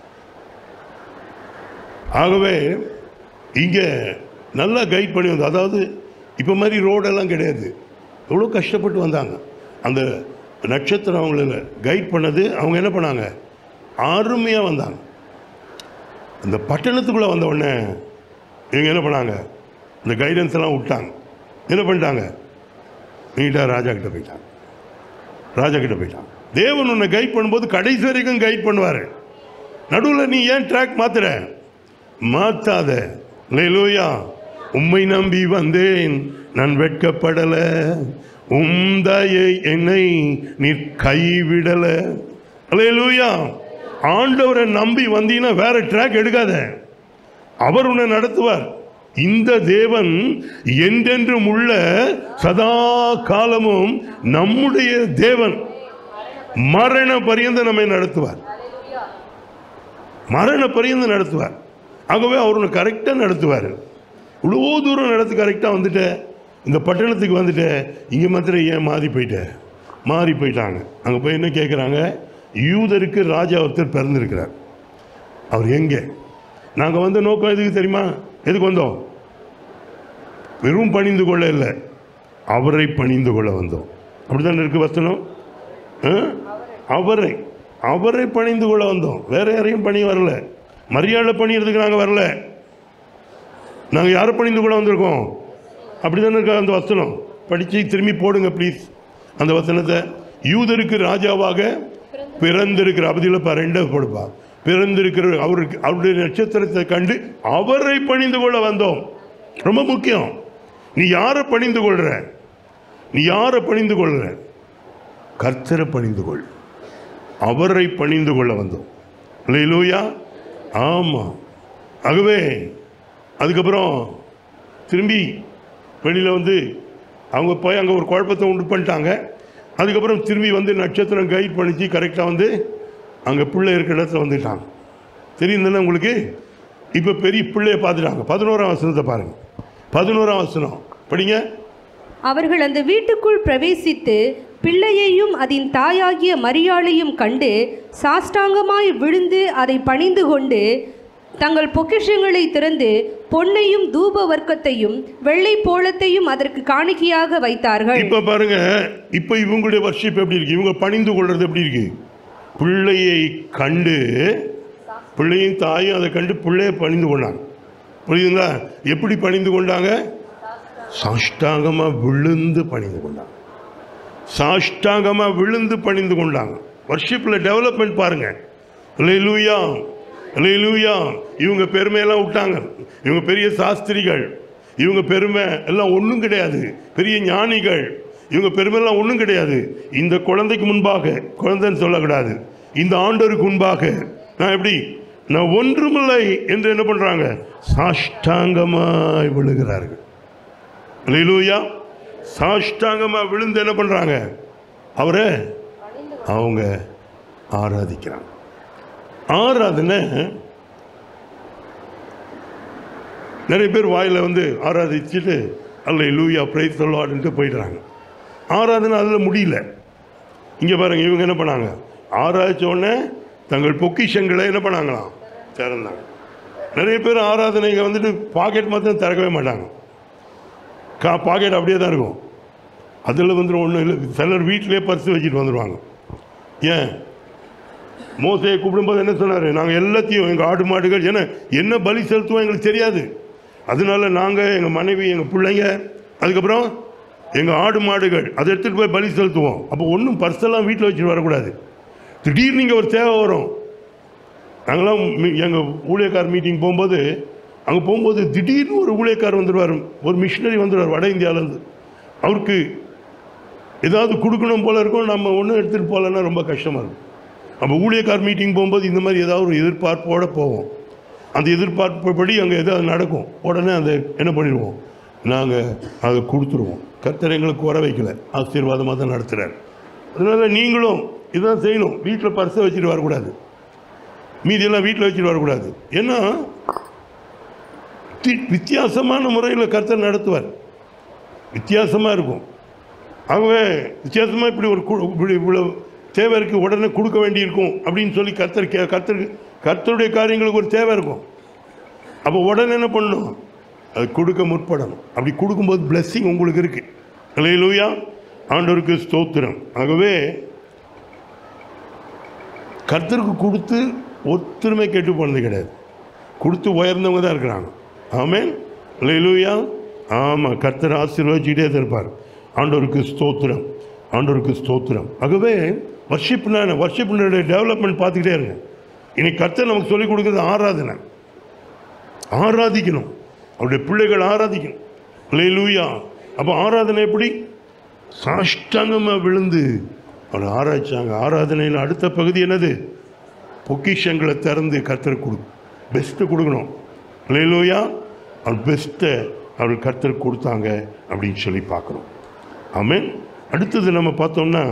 ஆகவே இங்கே நல்லா கைட் பண்ணி வந்து, அதாவது இப்போ மாதிரி ரோடெல்லாம் கிடையாது, எவ்வளோ கஷ்டப்பட்டு வந்தாங்க. அந்த நட்சத்திரம் அவங்கள கைட் பண்ணது, அவங்க என்ன பண்ணாங்க, அருமையாக வந்தாங்க. அந்த பட்டணத்துக்குள்ளே வந்த உடனே இவங்க என்ன பண்ணாங்க, இந்த கைடன்ஸ் எல்லாம் விட்டாங்க. என்ன பண்ணிட்டாங்க, நீட்டாக ராஜா கிட்ட போயிட்டாங்க. ராஜா கிட்ட போயிட்டாங்க. தேவன் உன்னை கைட் பண்ணும்போது கடைசி வரைக்கும் கைட் பண்ணுவார். நடுவில் நீ ஏன் ட்ராக் மாத்துற? மாத்தாத. அல்லேலூயா. உம்மை நம்பி வந்தேன், நான் வெட்கப்படல, உம் தயை என்னை நீர் கைவிடல. அல்லேலூயா. ஆண்டவரை நம்பி வந்தீங்கன்னா வேற ட்ராக் எடுக்காத, அவர் உன்னை நடத்துவார். இந்த தேவன் என்றென்றும் உள்ள சதா காலமும் நம்முடைய தேவன். மரண பரியந்த நம்மை நடத்துவார், மரண பரியந்த நடத்துவார். ஆகவே அவர் உன்னை கரெக்டாக நடத்துவார். இவ்வளோ தூரம் நடத்து கரெக்டாக வந்துட்டேன், இந்த பட்டணத்துக்கு வந்துட்டேன், இங்கே மாத்திரம் ஏன் மாறி போயிட்டேன்? மாறி போயிட்டாங்க. அங்கே போய் என்ன கேட்குறாங்க, யூதருக்கு ராஜா ஒருத்தர் பிறந்திருக்கிறார், அவர் எங்கே? நாங்கள் வந்த நோக்கம் எதுக்கு தெரியுமா? எதுக்கு வந்தோம்? வெறும் பணிந்து கொள்ள இல்லை, அவரை பணிந்து கொள்ள வந்தோம். அப்படித்தான் இருக்கு வசனம். அவரை அவரை பணிந்து கொள்ள வந்தோம், வேற யாரையும் பணி வரல. மரியாதை பணியறதுக்கு நாங்கள் வரல, நாங்கள் யாரை பணிந்து கொள்ள வந்திருக்கோம். அப்படித்தானே இருக்க அந்த வசனம். படித்து திரும்பி போடுங்க ப்ளீஸ் அந்த வசனத்தை. யூதருக்கு ராஜாவாக பிறந்திருக்கிற அவதியில் ரெண்டாவது போடுப்பா. பிறந்திருக்கிற அவருக்கு அவருடைய நட்சத்திரத்தை கண்டு அவரை பணிந்து கொள்ள வந்தோம். ரொம்ப முக்கியம். நீ யாரை பணிந்து கொள்ற? நீ யாரை பணிந்து கொள்ற? கர்த்தரை பணிந்து கொள், அவரை பணிந்து கொள்ள வந்தோம். அல்லேலூயா. ஆமாம். ஆகவே அதுக்கப்புறம் திரும்பி வெளியில் வந்து அவங்க போய் அங்கே ஒரு குழப்பத்தை உண்டு பண்ணிட்டாங்க. அதுக்கப்புறம் திரும்பி வந்து நட்சத்திரம் கைட் பண்ணிச்சு, கரெக்டாக வந்து அங்கே பிள்ளை இருக்கிற இடத்துல வந்துட்டாங்க. தெரியும் தானே உங்களுக்கு? இப்போ பெரிய பிள்ளையை பார்த்துட்டாங்க. பதினோராம் வசனத்தை பாருங்கள். பதினோராம் வசனம் படிங்க. அவர்கள் அந்த வீட்டுக்குள் பிரவேசித்து பிள்ளையையும் அதன் தாயாகிய மரியாளையும் கண்டு சாஷ்டாங்கமாய் விழுந்து அதை பணிந்து கொண்டு தங்கள் பொக்கிஷங்களை திறந்து பொன்னையும் தூப வர்க்கத்தையும் வெள்ளை போலத்தையும் அதற்கு காணிக்கையாக வைத்தார்கள். இப்ப பாருங்க, இப்ப இவங்களுடைய வர்ஷிப் எப்படி இருக்கு, இவங்க பணிந்து கொள்றது எப்படி இருக்கு? பிள்ளையை கண்டு, பிள்ளையும் தாயும் அதை கண்டு பிள்ளையை பணிந்து கொண்டாங்க. புரியுதுங்களா? எப்படி பணிந்து கொண்டாங்க? சாஷ்டாங்கமா விழுந்து பணிந்து கொண்டாங்க. சாஷ்டாங்கமா விழுந்து பணிந்து கொண்டாங்க. வர்ஷிப்ல டெவலப்மெண்ட் பாருங்க. அல்லேலூயா, அல்லேலூயா. இவங்க பெருமையெல்லாம் விட்டாங்க. இவங்க பெரிய சாஸ்திரிகள், இவங்க பெருமை எல்லாம் ஒன்றும் கிடையாது. பெரிய ஞானிகள், இவங்க பெருமையெல்லாம் ஒன்றும் கிடையாது. இந்த குழந்தைக்கு முன்பாக, குழந்தைன்னு சொல்லக்கூடாது, இந்த ஆண்டவருக்கு முன்பாக நான் எப்படி, நான் ஒன்றுமில்லை என்று என்ன பண்றாங்க? சாஷ்டாங்கமாய் விழுகிறார்கள். அல்லேலூயா. சாஷ்டாங்கமா விழுந்து என்ன பண்றாங்க? அவரை அவங்க ஆராதிக்கிறாங்க. ஆராதனை நிறைய பேர் வாயில் வந்து ஆராதிச்சுட்டு அல்லேலூயா பிரைஸ் தி லார்ட்ன்ட்டு போயிடுறாங்க. ஆராதனை அதில் முடியல. இங்கே பாருங்க, இவங்க என்ன பண்ணாங்க? ஆராய்ச்ச உடனே தங்கள் பொக்கிஷங்களை என்ன பண்ணாங்களாம்? திறந்தாங்க. நிறைய பேர் ஆராதனைங்க வந்துட்டு பாக்கெட் மாத்திரம் திறக்கவே மாட்டாங்க. கா பாக்கெட் அப்படியே தான் இருக்கும். அதில் வந்துடும் ஒன்றும் இல்லை. சிலர் வீட்டிலே பர்ஸ் வச்சுட்டு வந்துடுவாங்க. ஏன்? மோசையை கூப்பிடும்போது என்ன சொன்னார்? நாங்கள் எல்லாத்தையும் எங்கள் ஆடு மாடுகள் ஏன்னா என்ன பலி செலுத்துவோம் எங்களுக்கு தெரியாது. அதனால நாங்கள் எங்கள் மனைவி எங்கள் பிள்ளைங்க அதுக்கப்புறம் எங்கள் ஆடு மாடுகள் அதை எடுத்துகிட்டு போய் பலி செலுத்துவோம். அப்போ ஒன்றும் பர்ஸெல்லாம் வீட்டில் வச்சுட்டு வரக்கூடாது. திடீர்னு இங்கே ஒரு தேவை வரும். நாங்களாம் எங்கள் ஊழியக்கார் மீட்டிங் போகும்போது அங்கே போகும்போது திடீர்னு ஒரு ஊழியக்கார் வந்துடுவார், ஒரு மிஷினரி வந்துடுவார் வட இந்தியாவிலேருந்து. அவருக்கு ஏதாவது கொடுக்கணும் போல இருக்கும். நம்ம ஒன்றும் எடுத்துகிட்டு போகலன்னா ரொம்ப கஷ்டமாக இருக்கும். நம்ம ஊழியக்கார் மீட்டிங் போகும்போது இந்த மாதிரி ஏதாவது ஒரு எதிர்பார்ப்போடு போவோம். அந்த எதிர்பார்ப்புப்படி அங்கே எதாவது நடக்கும். உடனே அந்த என்ன பண்ணிடுவோம்? நாங்கள் அதை கொடுத்துருவோம். கர்த்தர் எங்களுக்கு வர வைக்கல, ஆசீர்வாதமாக தான் நடத்துகிறார். அதனால் நீங்களும் இதுதான் செய்யணும். வீட்டில் பர்ஸை வச்சுட்டு வரக்கூடாது, மீதியெல்லாம் வீட்டில் வச்சுட்டு வரக்கூடாது. ஏன்னா வித்தியாசமான முறையில் கர்த்தர் நடத்துவார். வித்தியாசமாக இருக்கும். ஆகவே வித்தியாசமாக இப்படி ஒரு இப்படி இவ்வளோ தேவை இருக்குது, உடனே கொடுக்க வேண்டியிருக்கும் அப்படின்னு சொல்லி கர்த்தர் கே கர்த்தர் கர்த்தருடைய காரியங்களுக்கு ஒரு தேவை இருக்கும். அப்போ உடனே என்ன பண்ணணும்? அது கொடுக்க முற்படணும். அப்படி கொடுக்கும்போது பிளெஸ்ஸிங் உங்களுக்கு இருக்குது. அல்லேலூயா, ஆண்டவருக்கு ஸ்தோத்திரம். ஆகவே கர்த்தருக்கு கொடுத்து ஒத்துருமை கெட்டு போனது கிடையாது. கொடுத்து உயர்ந்தவங்க தான் இருக்கிறாங்க. ஆமென், அல்லேலூயா. ஆமாம், கர்த்தர் ஆசீர்வதிச்சுட்டே தான் இருப்பார். ஆண்டவருக்கு ஸ்தோத்திரம், ஆண்டவருக்கு ஸ்தோத்திரம். ஆகவே வர்ஷிப்னா வர்ஷிப்னுடைய டெவலப்மெண்ட் பார்த்துக்கிட்டே இருங்க. இன்னைக்கு கர்த்தர் நமக்கு சொல்லிக் கொடுக்குறது ஆராதனை. ஆராதிக்கணும், அவருடைய பிள்ளைகள் ஆராதிக்கணும். அல்லேலூயா. அப்போ ஆராதனை எப்படி? சாஷ்டாங்கமாக விழுந்து அவர் ஆராய்ச்சாங்க. ஆராதனையில் அடுத்த பகுதி என்னது? பொக்கிஷங்களை திறந்து கர்த்தருக்கு கொடு பெஸ்ட்டு கொடுக்கணும். அல்லேலூயா. அவர் பெஸ்ட்டை அவர் கர்த்தருக்கு கொடுத்தாங்க அப்படின்னு சொல்லி பார்க்குறோம். ஆமென். அடுத்தது நம்ம பார்த்தோம்னா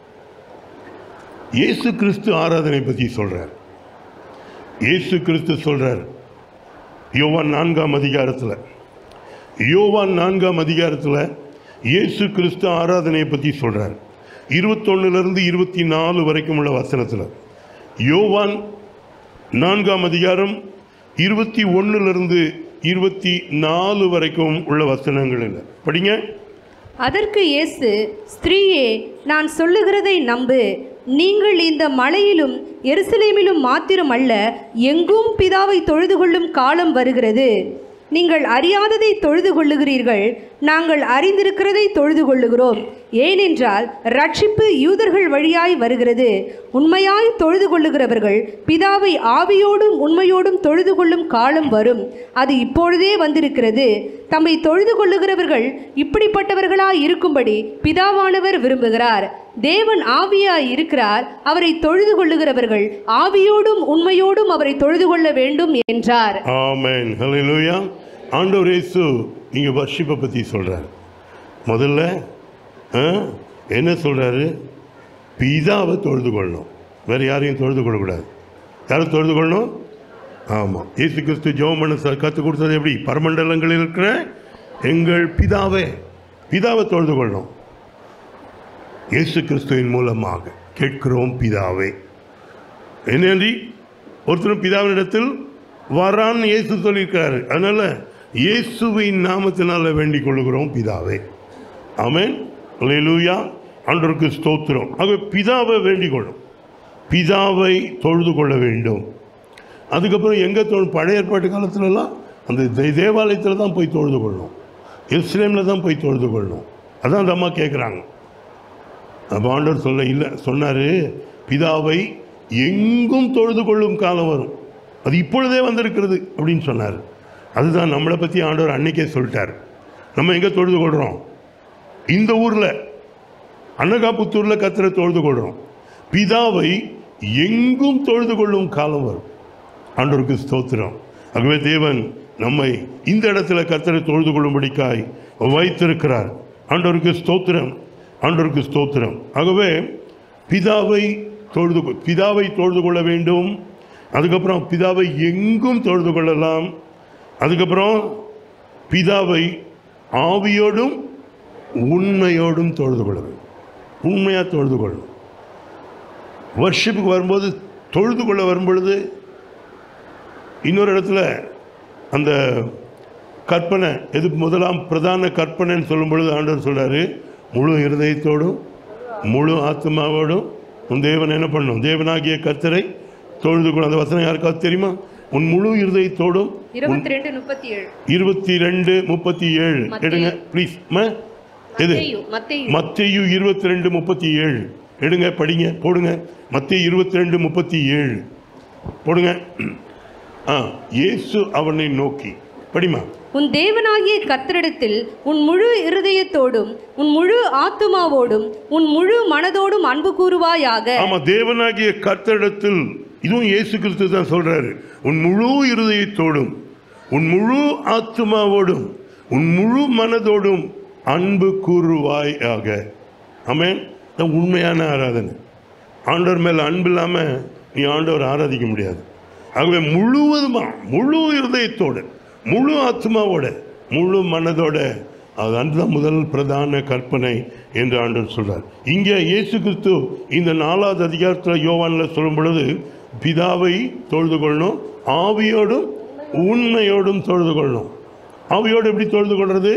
இயேசு கிறிஸ்து ஆராதனை பற்றி சொல்கிறார். இயேசு கிறிஸ்து சொல்கிறார் யோவான் நான்காம் அதிகாரத்தில் யோவான் நான்காம் அதிகாரத்தில் இயேசு கிறிஸ்து ஆராதனையை பற்றி சொல்கிறார். இருபத்தொன்னுலேருந்து இருபத்தி நாலு வரைக்கும் உள்ள வசனத்தில், யோவான் நான்காம் அதிகாரம் இருபத்தி ஒன்றுலேருந்து இருபத்தி நாலு வரைக்கும் உள்ள வசனங்கள் இல்லை படிங்க. அதற்கு இயேசு, ஸ்திரீயே, நான் சொல்லுகிறதை நம்பு. நீங்கள் இந்த மலையிலும் எருசலேமிலும் மாத்திரம் அல்ல, எங்கும் பிதாவை தொழுது கொள்ளும் காலம் வருகிறது. நீங்கள் அறியாததை தொழுது கொள்ளுகிறீர்கள், நாங்கள் அறிந்திருக்கிறதை தொழுது கொள்ளுகிறோம். ஏனென்றால் ரட்சிப்பு யூதர்கள் வழியாய் வருகிறது. உண்மையாய் தொழுது கொள்ளுகிறவர்கள் பிதாவை ஆவியோடும் உண்மையோடும் தொழுது கொள்ளும் காலம் வரும், அது இப்பொழுதே வந்திருக்கிறது. தம்மை தொழுது கொள்ளுகிறவர்கள் இப்படிப்பட்டவர்களாய் இருக்கும்படி பிதாவானவர் விரும்புகிறார். தேவன் ஆவியாய் இருக்கிறார், அவரை தொழுது கொள்ளுகிறவர்கள் ஆவியோடும் உண்மையோடும் அவரை தொழுது கொள்ள வேண்டும் என்றார். ஆமென், ஹல்லேலூயா. ஆண்டவர் இயேசு இங்கே வர்ஷிப்பை பற்றி சொல்கிறார். முதல்ல என்ன சொல்கிறாரு? பிதாவை தொழுது கொள்ளணும், வேறு யாரையும் தொழுது கொள்ளக்கூடாது. யாரை தொழுது கொள்ளணும்? ஆமாம், இயேசு கிறிஸ்து ஜெபம் பண்ண கற்றுக் கொடுத்தது எப்படி? பரமண்டலங்களில் இருக்கிற எங்கள் பிதாவே, பிதாவை தொழுது கொள்ளணும். இயேசு கிறிஸ்துவின் மூலமாக கேட்கிறோம் பிதாவே. என்னன்றி ஒருத்தரும் பிதாவினிடத்தில் வரான்னு இயேசு சொல்லியிருக்கிறாரு. அதனால் இயேசுவின் நாமத்தினால வேண்டிக் கொள்ளுகிறோம் பிதாவே. ஆமென், அல்லேலூயா. ஆண்டவருக்கு ஸ்தோத்திரம். ஆக பிதாவை வேண்டிக் கொள்ளும், பிதாவை தொழுது கொள்ள வேண்டும். அதுக்கப்புறம் எங்கே தொழு? பழைய ஏற்பாட்டு காலத்துலலாம் அந்த தேவாலயத்தில் தான் போய் தொழுது கொள்ளணும், எருசலேமில் தான் போய் தொழுது கொள்ளணும். அதான் அந்த அம்மா கேட்குறாங்க. அப்போ ஆண்டவர் சொல்ல இல்லை, சொன்னார் பிதாவை எங்கும் தொழுது கொள்ளும் காலம் வரும், அது இப்பொழுதே வந்திருக்கிறது அப்படின்னு சொன்னார். அதுதான் நம்மளை பற்றி ஆண்டவர் அன்னைக்கே சொல்லிட்டார். நம்ம எங்கே தொழுது கொள்கிறோம்? இந்த ஊரில் அன்னகாப்புத்தூரில் கர்த்தரை தொழுது கொள்கிறோம். பிதாவை எங்கும் தொழுது கொள்ளும் காலம் வரும். ஆண்டவருக்கு ஸ்தோத்திரம். ஆகவே தேவன் நம்மை இந்த இடத்துல கர்த்தரை தொழுது கொள்ளும்படிக்காய் வைத்திருக்கிறார். ஆண்டவருக்கு ஸ்தோத்திரம், ஆண்டவருக்கு ஸ்தோத்திரம். ஆகவே பிதாவை தொழுது பிதாவை தொழுது கொள்ள வேண்டும். அதுக்கப்புறம் பிதாவை எங்கும் தொழுது கொள்ளலாம். அதுக்கப்புறம் பிதாவை ஆவியோடும் உண்மையோடும் தொழுது கொள்ள வேண்டும். உண்மையாக தொழுது கொள்ளணும். வர்ஷிப்புக்கு வரும்போது தொழுது கொள்ள வரும்பொழுது இன்னொரு இடத்துல அந்த கற்பனை எது முதலாம் பிரதான கற்பனைன்னு சொல்லும் பொழுது ஆண்டவர் சொல்கிறாரு, முழு இருதயத்தோடும் முழு ஆத்மாவோடும் உன் தேவன் என்ன பண்ணணும், தேவனாகிய கர்த்தரை தொழுது கொள்ள. அந்த வசனம் யாருக்காவது தெரியுமா? உன் முழு இருதயத்தோடும் இருபத்தி ரெண்டு முப்பத்தி ஏழு எடுங்க ப்ளீஸ். எது? மத்தேயு இருபத்தி ரெண்டு முப்பத்தி ஏழு எடுங்க, படிங்க, போடுங்க. மத்தேயு இருபத்தி ரெண்டு முப்பத்தி ஏழு போடுங்க. ஆ, இயேசு அவனை நோக்கி, படிமா. உன் தேவனாகிய கர்த்தரிடத்தில் உன் முழு இருதயத்தோடும் உன் முழு ஆத்துமாவோடும் உன் முழு மனதோடும் அன்பு கூறுவாயாக. ஆமா, தேவனாகிய கர்த்தரிடத்தில், இதுவும் இயேசு கிறிஸ்து தான் சொல்றாரு, உன் முழு இருதயத்தோடும் உன் முழு ஆத்துமாவோடும் உன் முழு மனதோடும் அன்பு கூறுவாயாக. ஆமென். உண்மையான ஆராதனை. ஆண்டவர் மேல அன்பு இல்லாம நீ ஆண்டவர் ஆராதிக்க முடியாது. ஆகவே முழுவதுமா முழு இருதயத்தோட முழு ஆத்மாவோட முழு மனதோட, அது அதுதான் முதல் பிரதான கற்பனை என்று ஆண்டவர் சொல்றார். இங்கே இயேசு கிறிஸ்து இந்த நாலாவது அதிகாரத்தில் யோவானில் சொல்லும் பொழுது பிதாவை தொழுது கொள்ளணும், ஆவியோடும் உண்மையோடும் தொழுது கொள்ளணும். ஆவியோடு எப்படி தொழுது கொள்றது?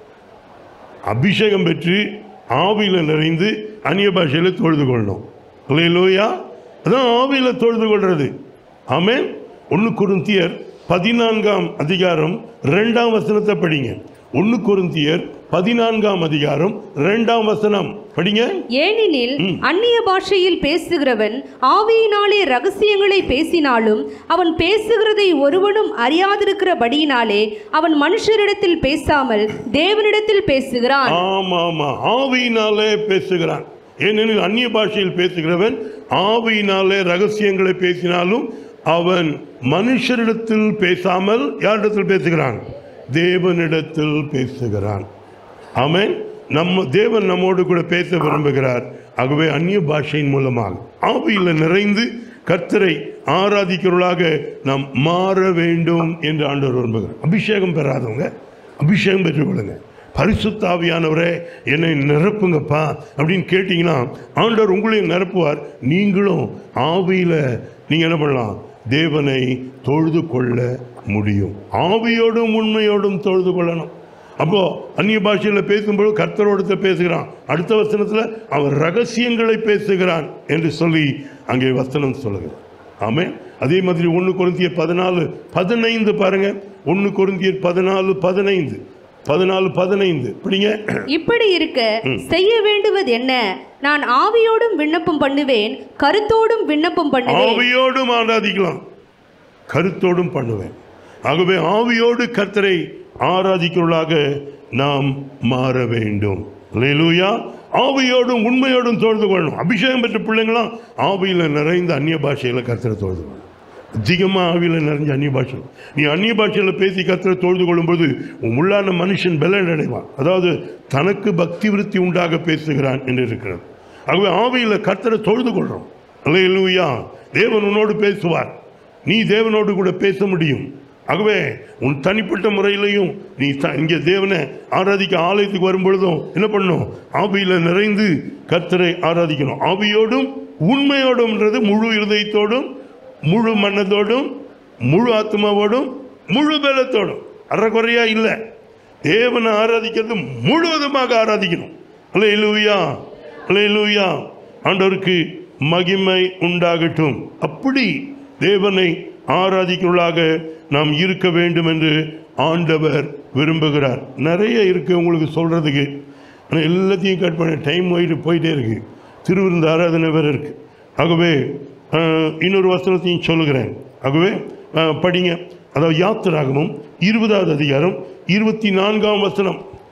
அபிஷேகம் பெற்று ஆவியில் நிறைந்து அந்நிய பாஷையில் தொழுது கொள்ளணும். அல்லேலூயா. அதான் ஆவியில் தொழுது கொள்றது. ஆமென். ஒன்று கொரிந்தியர் பதினான்காம் அதிகாரம் இரண்டாம் வசனத்தை படிங்க. ஒன்று கொரிந்தியர் பதினான்காம் அதிகாரம் இரண்டாம் வசனம் படிங்க. ஏனெனில் அந்நிய பாஷையில் பேசுகிறவன் ஆவியினாலே ரகசியங்களை பேசினாலும் அவன் பேசுகிறதை ஒருவனும் அறியாதிருக்கிறபடியினாலே அவன் மனுஷரிடத்தில் பேசாமல் தேவனிடத்தில் பேசுகிறான். ஆமா ஆமா, ஆவியினாலே பேசுகிறான். ஏனெனில் அந்நிய பாஷையில் பேசுகிறவன் ஆவியினாலே ரகசியங்களை பேசினாலும் அவன் மனுஷரிடத்தில் பேசாமல் யாரிடத்தில் பேசுகிறான்? தேவனிடத்தில் பேசுகிறான். ஆமென். நம்ம தேவன் நம்மோடு கூட பேச விரும்புகிறார். ஆகவே அந்நிய பாஷையின் மூலமாக ஆவியில் நிறைந்து கர்த்தரை ஆராதிக்கிறவர்களாக நாம் மாற வேண்டும் என்று ஆண்டவர் விரும்புகிறார். அபிஷேகம் பெறாதவங்க அபிஷேகம் பெற்றுக்கொள்ளுங்க. பரிசுத்த ஆவியானவரே என்னை நிரப்புங்கப்பா அப்படின்னு கேட்டீங்கன்னா ஆண்டவர் உங்களையும் நிரப்புவார். நீங்களும் ஆவியில் நீங்கள் என்ன பண்ணலாம்? தேவனை தொழுது கொள்ள முடியும். ஆவியோடும் உண்மையோடும் தொழுது கொள்ளணும். அப்போ அந்நிய பாஷையில் பேசும்போது கர்த்தரோடு பேசுகிறான். அடுத்த வசனத்தில் அவர் ரகசியங்களை பேசுகிறான் என்று சொல்லி அங்கே வசனம் சொல்லுகிறார். ஆமே. அதே மாதிரி ஒன்று கொரிந்தியர் பதினாலு பதினைந்து பாருங்க. ஒன்று கொரிந்தியர் பதினாலு பதினைந்து பதினாலு பதினைந்து படிங்க. இப்படி இருக்க செய்ய வேண்டுவது என்ன? நான் ஆவியோடும் விண்ணப்பம் பண்ணுவேன், கருத்தோடும் விண்ணப்பம் பண்ணுவேன். ஆவியோடும் ஆராதிக்கலாம், கருத்தோடும் பண்ணுவேன். ஆகவே ஆவியோடு கர்த்தரை ஆராதிக்கிறவர்களாக நாம் மாற வேண்டும். அல்லேலூயா. ஆவியோடும் உண்மையோடும் தொழுது கொள்ளணும். அபிஷேகம் பெற்ற பிள்ளைங்களாம் ஆவியில் நிறைந்த அந்நிய பாஷையில் கர்த்தரை தொழுது கொள்ளணும். அதிகமாக ஆவியில் நிறைஞ்ச அந்நிய பாஷை. நீ அந்நிய பாஷையில் பேசி கர்த்தரை தொழுது கொள்ளும்போது உன் உள்ளான மனுஷன் பலன் அடைவான். அதாவது தனக்கு பக்தி விருத்தி உண்டாக பேசுகிறான் என்று இருக்கிறது. ஆகவே ஆவியில் கர்த்தரை தொழுது கொள்றோம். அல்லேலூயா. தேவன் உன்னோடு பேசுவார். நீ தேவனோடு கூட பேச முடியும். ஆகவே உன் தனிப்பட்ட முறையிலையும் நீ இங்கே தேவனை ஆராதிக்க ஆலயத்துக்கு வரும்பொழுதும் என்ன பண்ணணும்? ஆவியில் நிறைந்து கர்த்தரை ஆராதிக்கணும். ஆவியோடும் உண்மையோடும்ன்றது முழு இருதயத்தோடும் முழு மனதோடும் முழு ஆத்மாவோடும் முழு பலத்தோடும், அறக்குறையா இல்லை. தேவனை ஆராதிக்கிறது முழுவதுமாக ஆராதிக்கணும். அல்லேலூயா, அல்லேலூயா. ஆண்டவருக்கு மகிமை உண்டாகட்டும். அப்படி தேவனை ஆராதிக்கிறவர்களாக நாம் இருக்க வேண்டும் என்று ஆண்டவர் விரும்புகிறார். நிறைய இருக்கு உங்களுக்கு சொல்றதுக்கு, ஆனால் எல்லாத்தையும் கட் பண்ண டைம் போயிட்டு போயிட்டே இருக்கு. திருவிருந்த ஆராதனை வேறு இருக்கு. ஆகவே இன்னொரு வசனத்தையும் சொல்லுகிறேன். ஆகவே படிங்க. அதாவது யாத்திராகமும் இருபதாவது அதிகாரம் இருபத்தி நான்காம் வசனம்.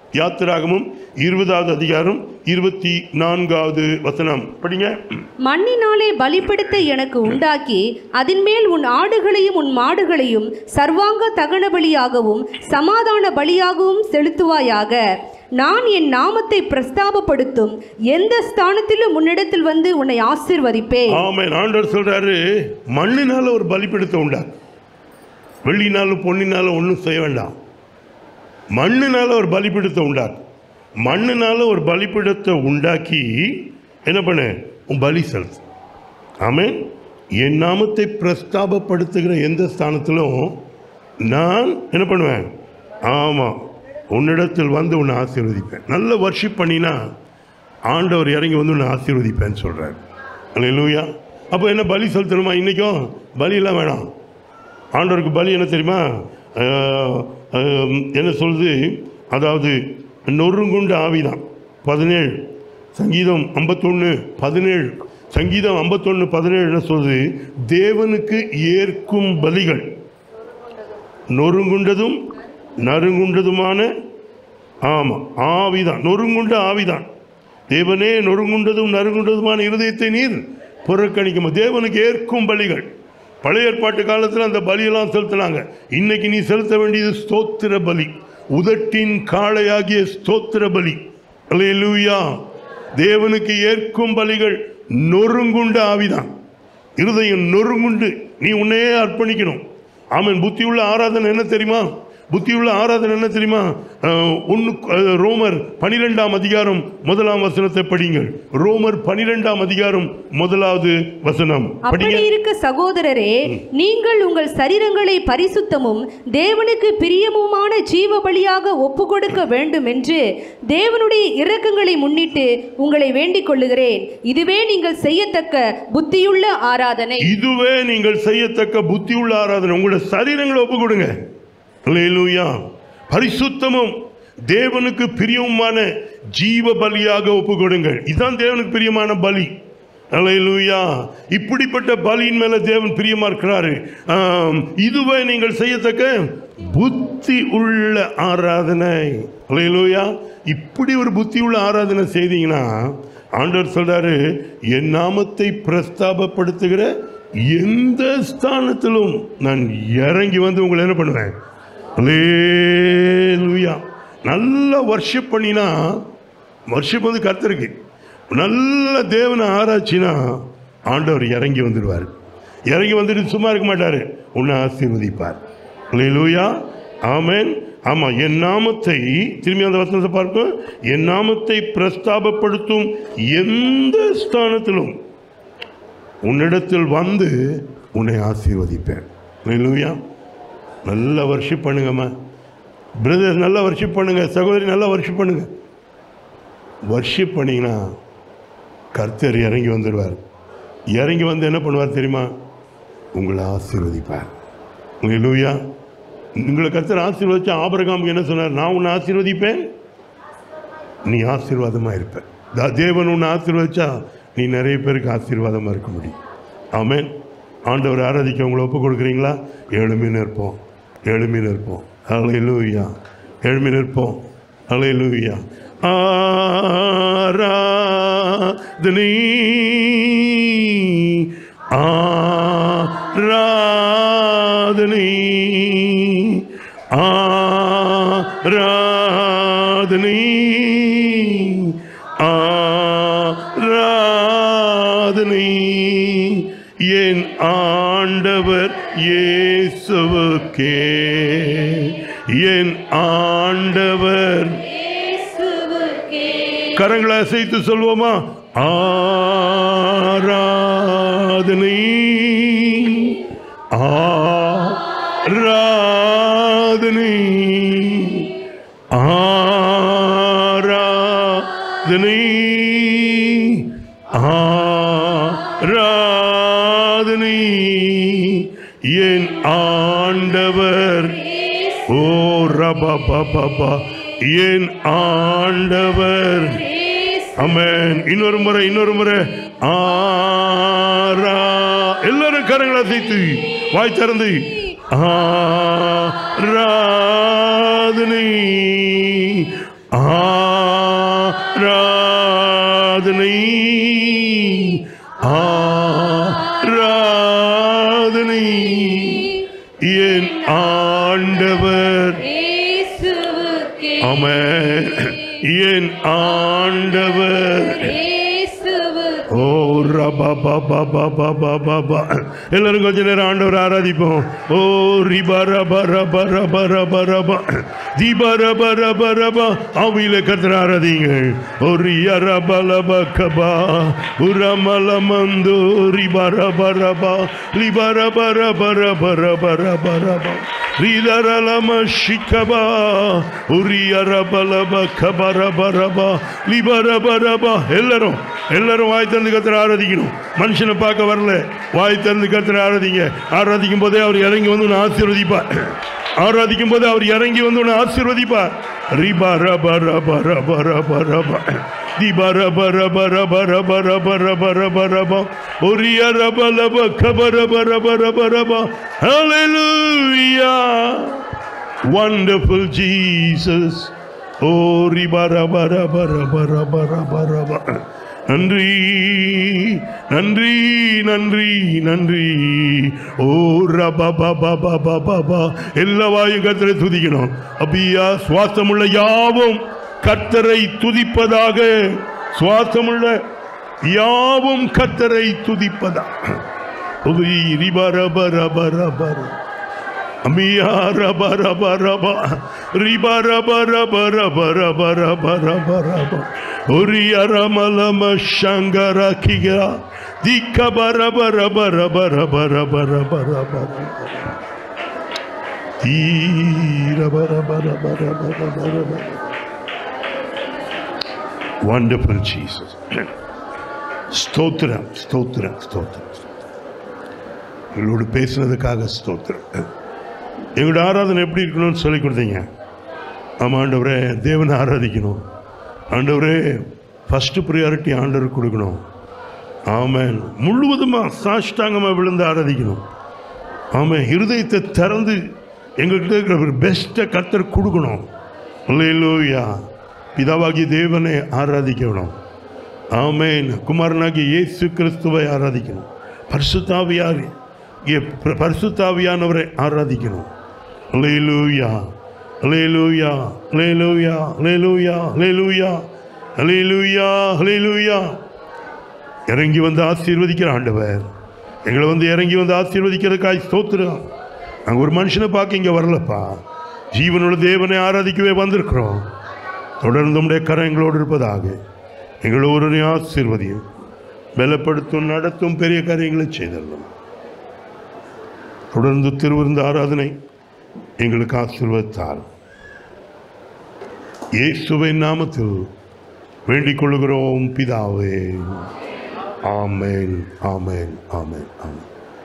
யாத்திராகமும் இருபதாவது அதிகாரம் இருபத்தி நான்காவது வசனம் படிங்க. மண்ணினாலே பலிபீடத்தை எனக்கு உண்டாக்கி அதின் மேல் உன் ஆடுகளையும் உன் மாடுகளையும் சர்வாங்க தகன பலியாகவும் சமாதான பலியாகவும் செலுத்துவாயாக. நான் என் நாமத்தை பிரஸ்தாபப்படுத்தும் எந்த ஸ்தானத்திலும் உன்னிடத்தில் வந்து உன்னை ஆசீர்வதிப்பேன். ஆமென். ஆண்டவர் சொல்றாரு, மண்ணினால ஒரு பலிபீடத்தை உண்டாக்கு. வெள்ளினாலும் பொன்னினாலும் ஒன்றும் செய்ய வேண்டாம். மண்ணினால ஒரு பலிபீடத்தை உண்டாக்கு. மண்ணினால ஒரு பலிபீடத்தை உண்டாக்கி என்ன பண்ண, உன் பலி செலுத்து. ஆமென். என் நாமத்தை பிரஸ்தாபப்படுத்துகிற எந்த ஸ்தானத்திலும் நான் என்ன பண்ணுவேன், ஆமாம், உன்னிடத்தில் வந்து உன்னை ஆசீர்வதிப்பேன். நல்ல வர்ஷிப் பண்ணினா ஆண்டவர் இறங்கி வந்து உன்னை ஆசீர்வதிப்பேன்னு சொல்கிறார். அல்லேலூயா. அப்போ என்ன பலி செலுத்தணுமா? இன்றைக்கும் பலியெல்லாம் வேணாம். ஆண்டவருக்கு பலி என்ன தெரியுமா, என்ன சொல்லுது, அதாவது நொறுங்குண்ட ஆவிதான். பதினேழு சங்கீதம் ஐம்பத்தொன்று பதினேழு சங்கீதம் ஐம்பத்தொன்று பதினேழு என்ன சொல்லுது, தேவனுக்கு ஏற்கும் பலிகள் நொறுங்குண்டதும் நறுங்குண்டதுமான, ஆமாம், ஆவிதான், நொறுங்குண்ட ஆவிதான். தேவனே நொறுங்குண்டதும் நறுங்குண்டதுமான இருதயத்தை நீர் புறக்கணிக்கும். தேவனுக்கு ஏற்கும் பலிகள். பழைய ஏற்பாட்டு காலத்தில் அந்த பலியெல்லாம் செலுத்தினாங்க. இன்னைக்கு நீ செலுத்த வேண்டியது ஸ்தோத்திர பலி, உதட்டின் காளையாகிய ஸ்தோத்திர பலி. அல்லேலூயா. தேவனுக்கு ஏற்கும் பலிகள் நொறுங்குண்ட ஆவிதான். இருதயம் நொறுங்குண்டு நீ உன்னையே அர்ப்பணிக்கணும். ஆமென். புத்தியுள்ள ஆராதனை என்ன தெரியுமா? புத்தியுள்ள ஆராதனை என்ன தெரியுமா? ஒன்று ரோமர் பனிரெண்டாம் அதிகாரம் முதலாம் வசனத்தை படிங்கள். ரோமர் பனிரெண்டாம் அதிகாரம் முதலாவது வசனம். அப்படி இருக்க சகோதரரே, நீங்கள் உங்கள் சரீரங்களை பரிசுத்தமும் தேவனுக்கு பிரியமுமான ஜீவ பலியாக ஒப்பு கொடுக்க வேண்டும் என்று தேவனுடைய இரக்கங்களை முன்னிட்டு உங்களை வேண்டிக் கொள்ளுகிறேன். இதுவே நீங்கள் செய்யத்தக்க புத்தியுள்ள ஆராதனை. இதுவே நீங்கள் செய்யத்தக்க புத்தியுள்ள ஆராதனை. உங்களுடைய சரீரங்களை ஒப்பு கொடுங்க. அல்லேலூயா. பரிசுத்தமும் தேவனுக்கு பிரியமான ஜீவ பலியாக ஒப்பு கொடுங்கள். இதுதான் தேவனுக்கு பிரியமான பலி. அல்லேலூயா. இப்படிப்பட்ட பலியின் மேல தேவன் பிரியமா இருக்கிறாரு. இதுவே நீங்கள் செய்யத்தக்க புத்தி உள்ள ஆராதனை. அல்லேலூயா. இப்படி ஒரு புத்தி உள்ள ஆராதனை செய்தீங்கன்னா ஆண்டவர் சொல்றாரு, என் நாமத்தை பிரஸ்தாபப்படுத்துகிற எந்த ஸ்தானத்திலும் நான் இறங்கி வந்து உங்களை என்ன பண்ணுவேன். அல்லேலூயா. நல்ல வர்ஷிப் பண்ணினா, வர்ஷிப் வந்து கர்த்தருக்கு, நல்ல தேவனை ஆராய்ச்சினா ஆண்டவர் இறங்கி வந்துடுவார். இறங்கி வந்துட்டு சும்மா இருக்க மாட்டார், உன்னை ஆசீர்வதிப்பார். அல்லேலூயா. ஆமென். ஆமாம். என் நாமத்தை, திரும்பி அந்த வசனத்தை பார்க்கும், என் நாமத்தை பிரஸ்தாபப்படுத்தும் எந்த ஸ்தானத்திலும் உன்னிடத்தில் வந்து உன்னை ஆசீர்வதிப்பேன். அல்லேலூயா. நல்ல வர்ஷிப் பண்ணுங்கம்மா. பிரதர் நல்லா வர்ஷிப் பண்ணுங்க. சகோதரி நல்லா வர்ஷிப் பண்ணுங்க. வர்ஷிப் பண்ணிங்கன்னா கர்த்தர் இறங்கி வந்துடுவார். இறங்கி வந்து என்ன பண்ணுவார் தெரியுமா? உங்களை ஆசீர்வதிப்பார். அல்லேலூயா. உங்களை கர்த்தர் ஆசீர்வதிச்சா ஆபிரகாமுக்கு என்ன சொன்னார்? நான் உன்னை ஆசீர்வதிப்பேன், நீ ஆசீர்வாதமாக இருப்ப. தேவன் உன்னை ஆசீர்வதிச்சா நீ நிறைய பேருக்கு ஆசீர்வாதமாக இருக்க முடியும். ஆமென். ஆண்டவர் ஆராதிக்க உங்களை ஒப்பு கொடுக்குறீங்களா? எழுமி நிற்போம், எழுமி நிற்போம். அல்லேலூயா. எழுமி நிற்போம். அல்லேலூயா. ஆராதனை, ஆராதனை, ஆராதனை, ஆராதனை என் ஆண்டவர் இயேசுவுக்கே, என் ஆண்டவர். கரங்களை அசைத்து சொல்வோமா? ஆராதனை, ஆராதனை, ஆராதனை, ஆராதனை என் ஆண்டவர். ஓ ரபா பாபா, என் ஆண்டவர். ஆமென். இன்னொரு முறை, இன்னொரு முறை. ஆரா, எல்லாரும் கரங்களை அசைத்து வாய் திறந்து ஆராதனை, ஆராதனை ஆராதனை என் ஆண்டவர் ஆமென் என் ஆண்டவர் ஓ ரபா பாபா பாபா பாபா பா எல்லாரும் கொஞ்ச நேரம் ஆண்டவர் ஆராதிப்போம். ஓ ரிபா ரபா ரபா ரபா ரபா ரபா தீபா ரபா ரபா ரபா ஆவியில கர்த்தரை ஆராதிங்கள். ஓ ரியா ரபா லபா கபா உரமல மந்து ரிபா ரபா ரபா லிபா ரபா ரபா ரபா ரபா ரபா ரபா ரிதரலம ஷிகபா உரியா ரபா லபா கபா ரபா ரபா லிபா ரபா ரபா எல்லாரும் எல்லாரும் வாய் திறந்து கர்த்தரை ஆராதிக்கணும். மனுஷனை பார்க்க வரல, வாய் திறந்து கர்த்தரை ஆராதிங்க. ஆராதிக்கும் போதே அவர் இறங்கி வந்து உன்னை ஆசீர்வதிப்பார். ஆராதிக்கும் போது அவர் இறங்கி வந்து உன்னை ஆசீர்வதிப்பார். ரிபா ரபா ரபா ரபா ரபா ரபா தீபா ரபா ரபா ரபா ரபா ரபா ரபா ரபா ரபா ஒரியா ரபா லபா கபா ரபா ரபா ரபா ரபா ஹல்லேலூயா wonderful Jesus. ஓ ரிபா ரபா ரபா ரபா ரபா ரபா ரபா நன்றி நன்றி நன்றி நன்றி. ஓ ரபா பாபா பாபா பாபா எல்லா வாயும் கர்த்தரை துதிக்கணும். அபியா சுவாசமுள்ள யாவும் கர்த்தரை துதிப்பதாக. சுவாசமுள்ள யாவும் கர்த்தரை துதிப்பதாக. ரிபா ரபா ரபா ரபா அமியா ரபா ரபா ரபா ரிபா ரபா ரபா ரபா ரபா ரபா ரபா ரபா ஒரியா ரமலம சங்கரா கிகா திகபா ரபா ரபா ரபா ரபா ரபா ரபா ரபா ஈ ரபா ரபா ரபா ரபா ரபா ரபா. Wonderful Jesus. ஸ்தோத்திரம் ஸ்தோத்திரம் ஸ்தோத்திரம். எங்களோடு பேசுனதுக்காக ஸ்தோத்திரம். எங்களோட ஆராதனை எப்படி இருக்கணும்னு சொல்லி கொடுத்தீங்க. ஆமாம் ஆண்டவரே, தேவனை ஆராதிக்கணும். ஆண்டவரே, ஃபஸ்ட்டு ப்ரியாரிட்டி ஆண்டவருக்கு கொடுக்கணும். ஆமென். முழுவதுமாக சாஷ்டாங்கமாக விழுந்து ஆராதிக்கணும். ஆமாம். இருதயத்தை திறந்து எங்கள்கிட்ட இருக்கிற ஒரு பெஸ்ட்டை கர்த்தர் கொடுக்கணும். அல்லேலூயா. பிதாவாகிய தேவனை ஆராதிக்கணும். ஆமென். குமாரனாகிய இயேசு கிறிஸ்துவை ஆராதிக்கணும். பரிசுத்தாவியார் பரிசுத்தாவியானவரை ஆராதிக்கணும். அல்லேலூயா அல்லேலூயா அல்லேலூயா அல்லேலூயா அல்லேலூயா அல்லேலூயா அல்லேலூயா. இறங்கி வந்து ஆசீர்வதிக்கிற ஆண்டவர், எங்களை வந்து இறங்கி வந்து ஆசீர்வதிக்கிறதுக்காய் ஸ்தோத்திரம். நாங்கள் ஒரு மனுஷனை பார்க்க இங்கே வரலப்பா, ஜீவனுள்ள தேவனை ஆராதிக்கவே வந்திருக்கிறோம். தொடர்ந்து உடைய கரம் எங்களோடு இருப்பதாக. எங்களோடு ஆசீர்வதியும், பலப்படுத்தும், நடத்தும், பெரிய காரியங்களை செய்தல்லும். தொடர்ந்து திருவிருந்த ஆராதனை எங்களுக்கு ஆசீர்வதித்தார். இயேசுவின் நாமத்தில் வேண்டிக் கொள்கிறோம் பிதாவே. ஆமென் ஆமென் ஆமென் ஆமென்.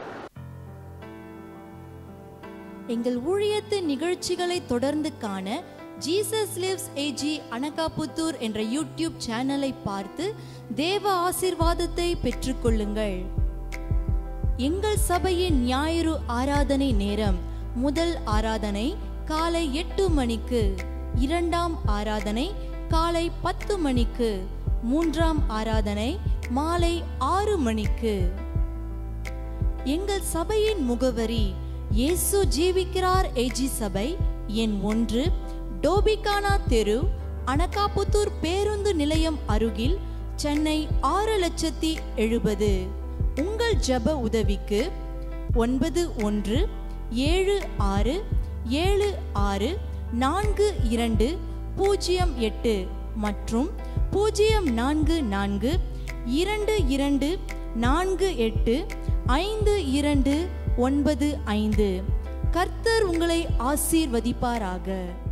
எங்கள் ஊழியத்தின் நிகழ்ச்சிகளை தொடர்ந்து காண ஜீசஸ் லிவ்ஸ் ஏஜி அனகாபுத்தூர் என்ற யூடியூப் சேனலை பார்த்து தேவ ஆசீர்வாதத்தை பெற்றுக்கொள்ளுங்கள். எங்கள் சபையின் ஞாயிறு ஆராதனை நேரம்: முதல் ஆராதனை காலை எட்டு மணிக்கு, இரண்டாம் ஆராதனை காலை பத்து மணிக்கு, மூன்றாம் ஆராதனை மாலை ஆறு மணிக்கு. எங்கள் சபையின் முகவரி: இயேசு ஜீவிக்கிறார் ஏஜி சபை, எண் ஒன்று, டோபிகானா தெரு, அனகாபுத்தூர் பேருந்து நிலையம் அருகில், சென்னை ஆறு லட்சத்தி எழுபது. உங்கள் ஜெப உதவிக்கு ஒன்பது ஒன்று ஏழு ஆறு ஏழு ஆறு நான்கு இரண்டு பூஜ்ஜியம் எட்டு மற்றும் பூஜ்ஜியம் நான்கு நான்கு இரண்டு இரண்டு நான்கு எட்டு ஐந்து இரண்டு ஒன்பது ஐந்து. கர்த்தர் உங்களை ஆசீர்வதிப்பாராக.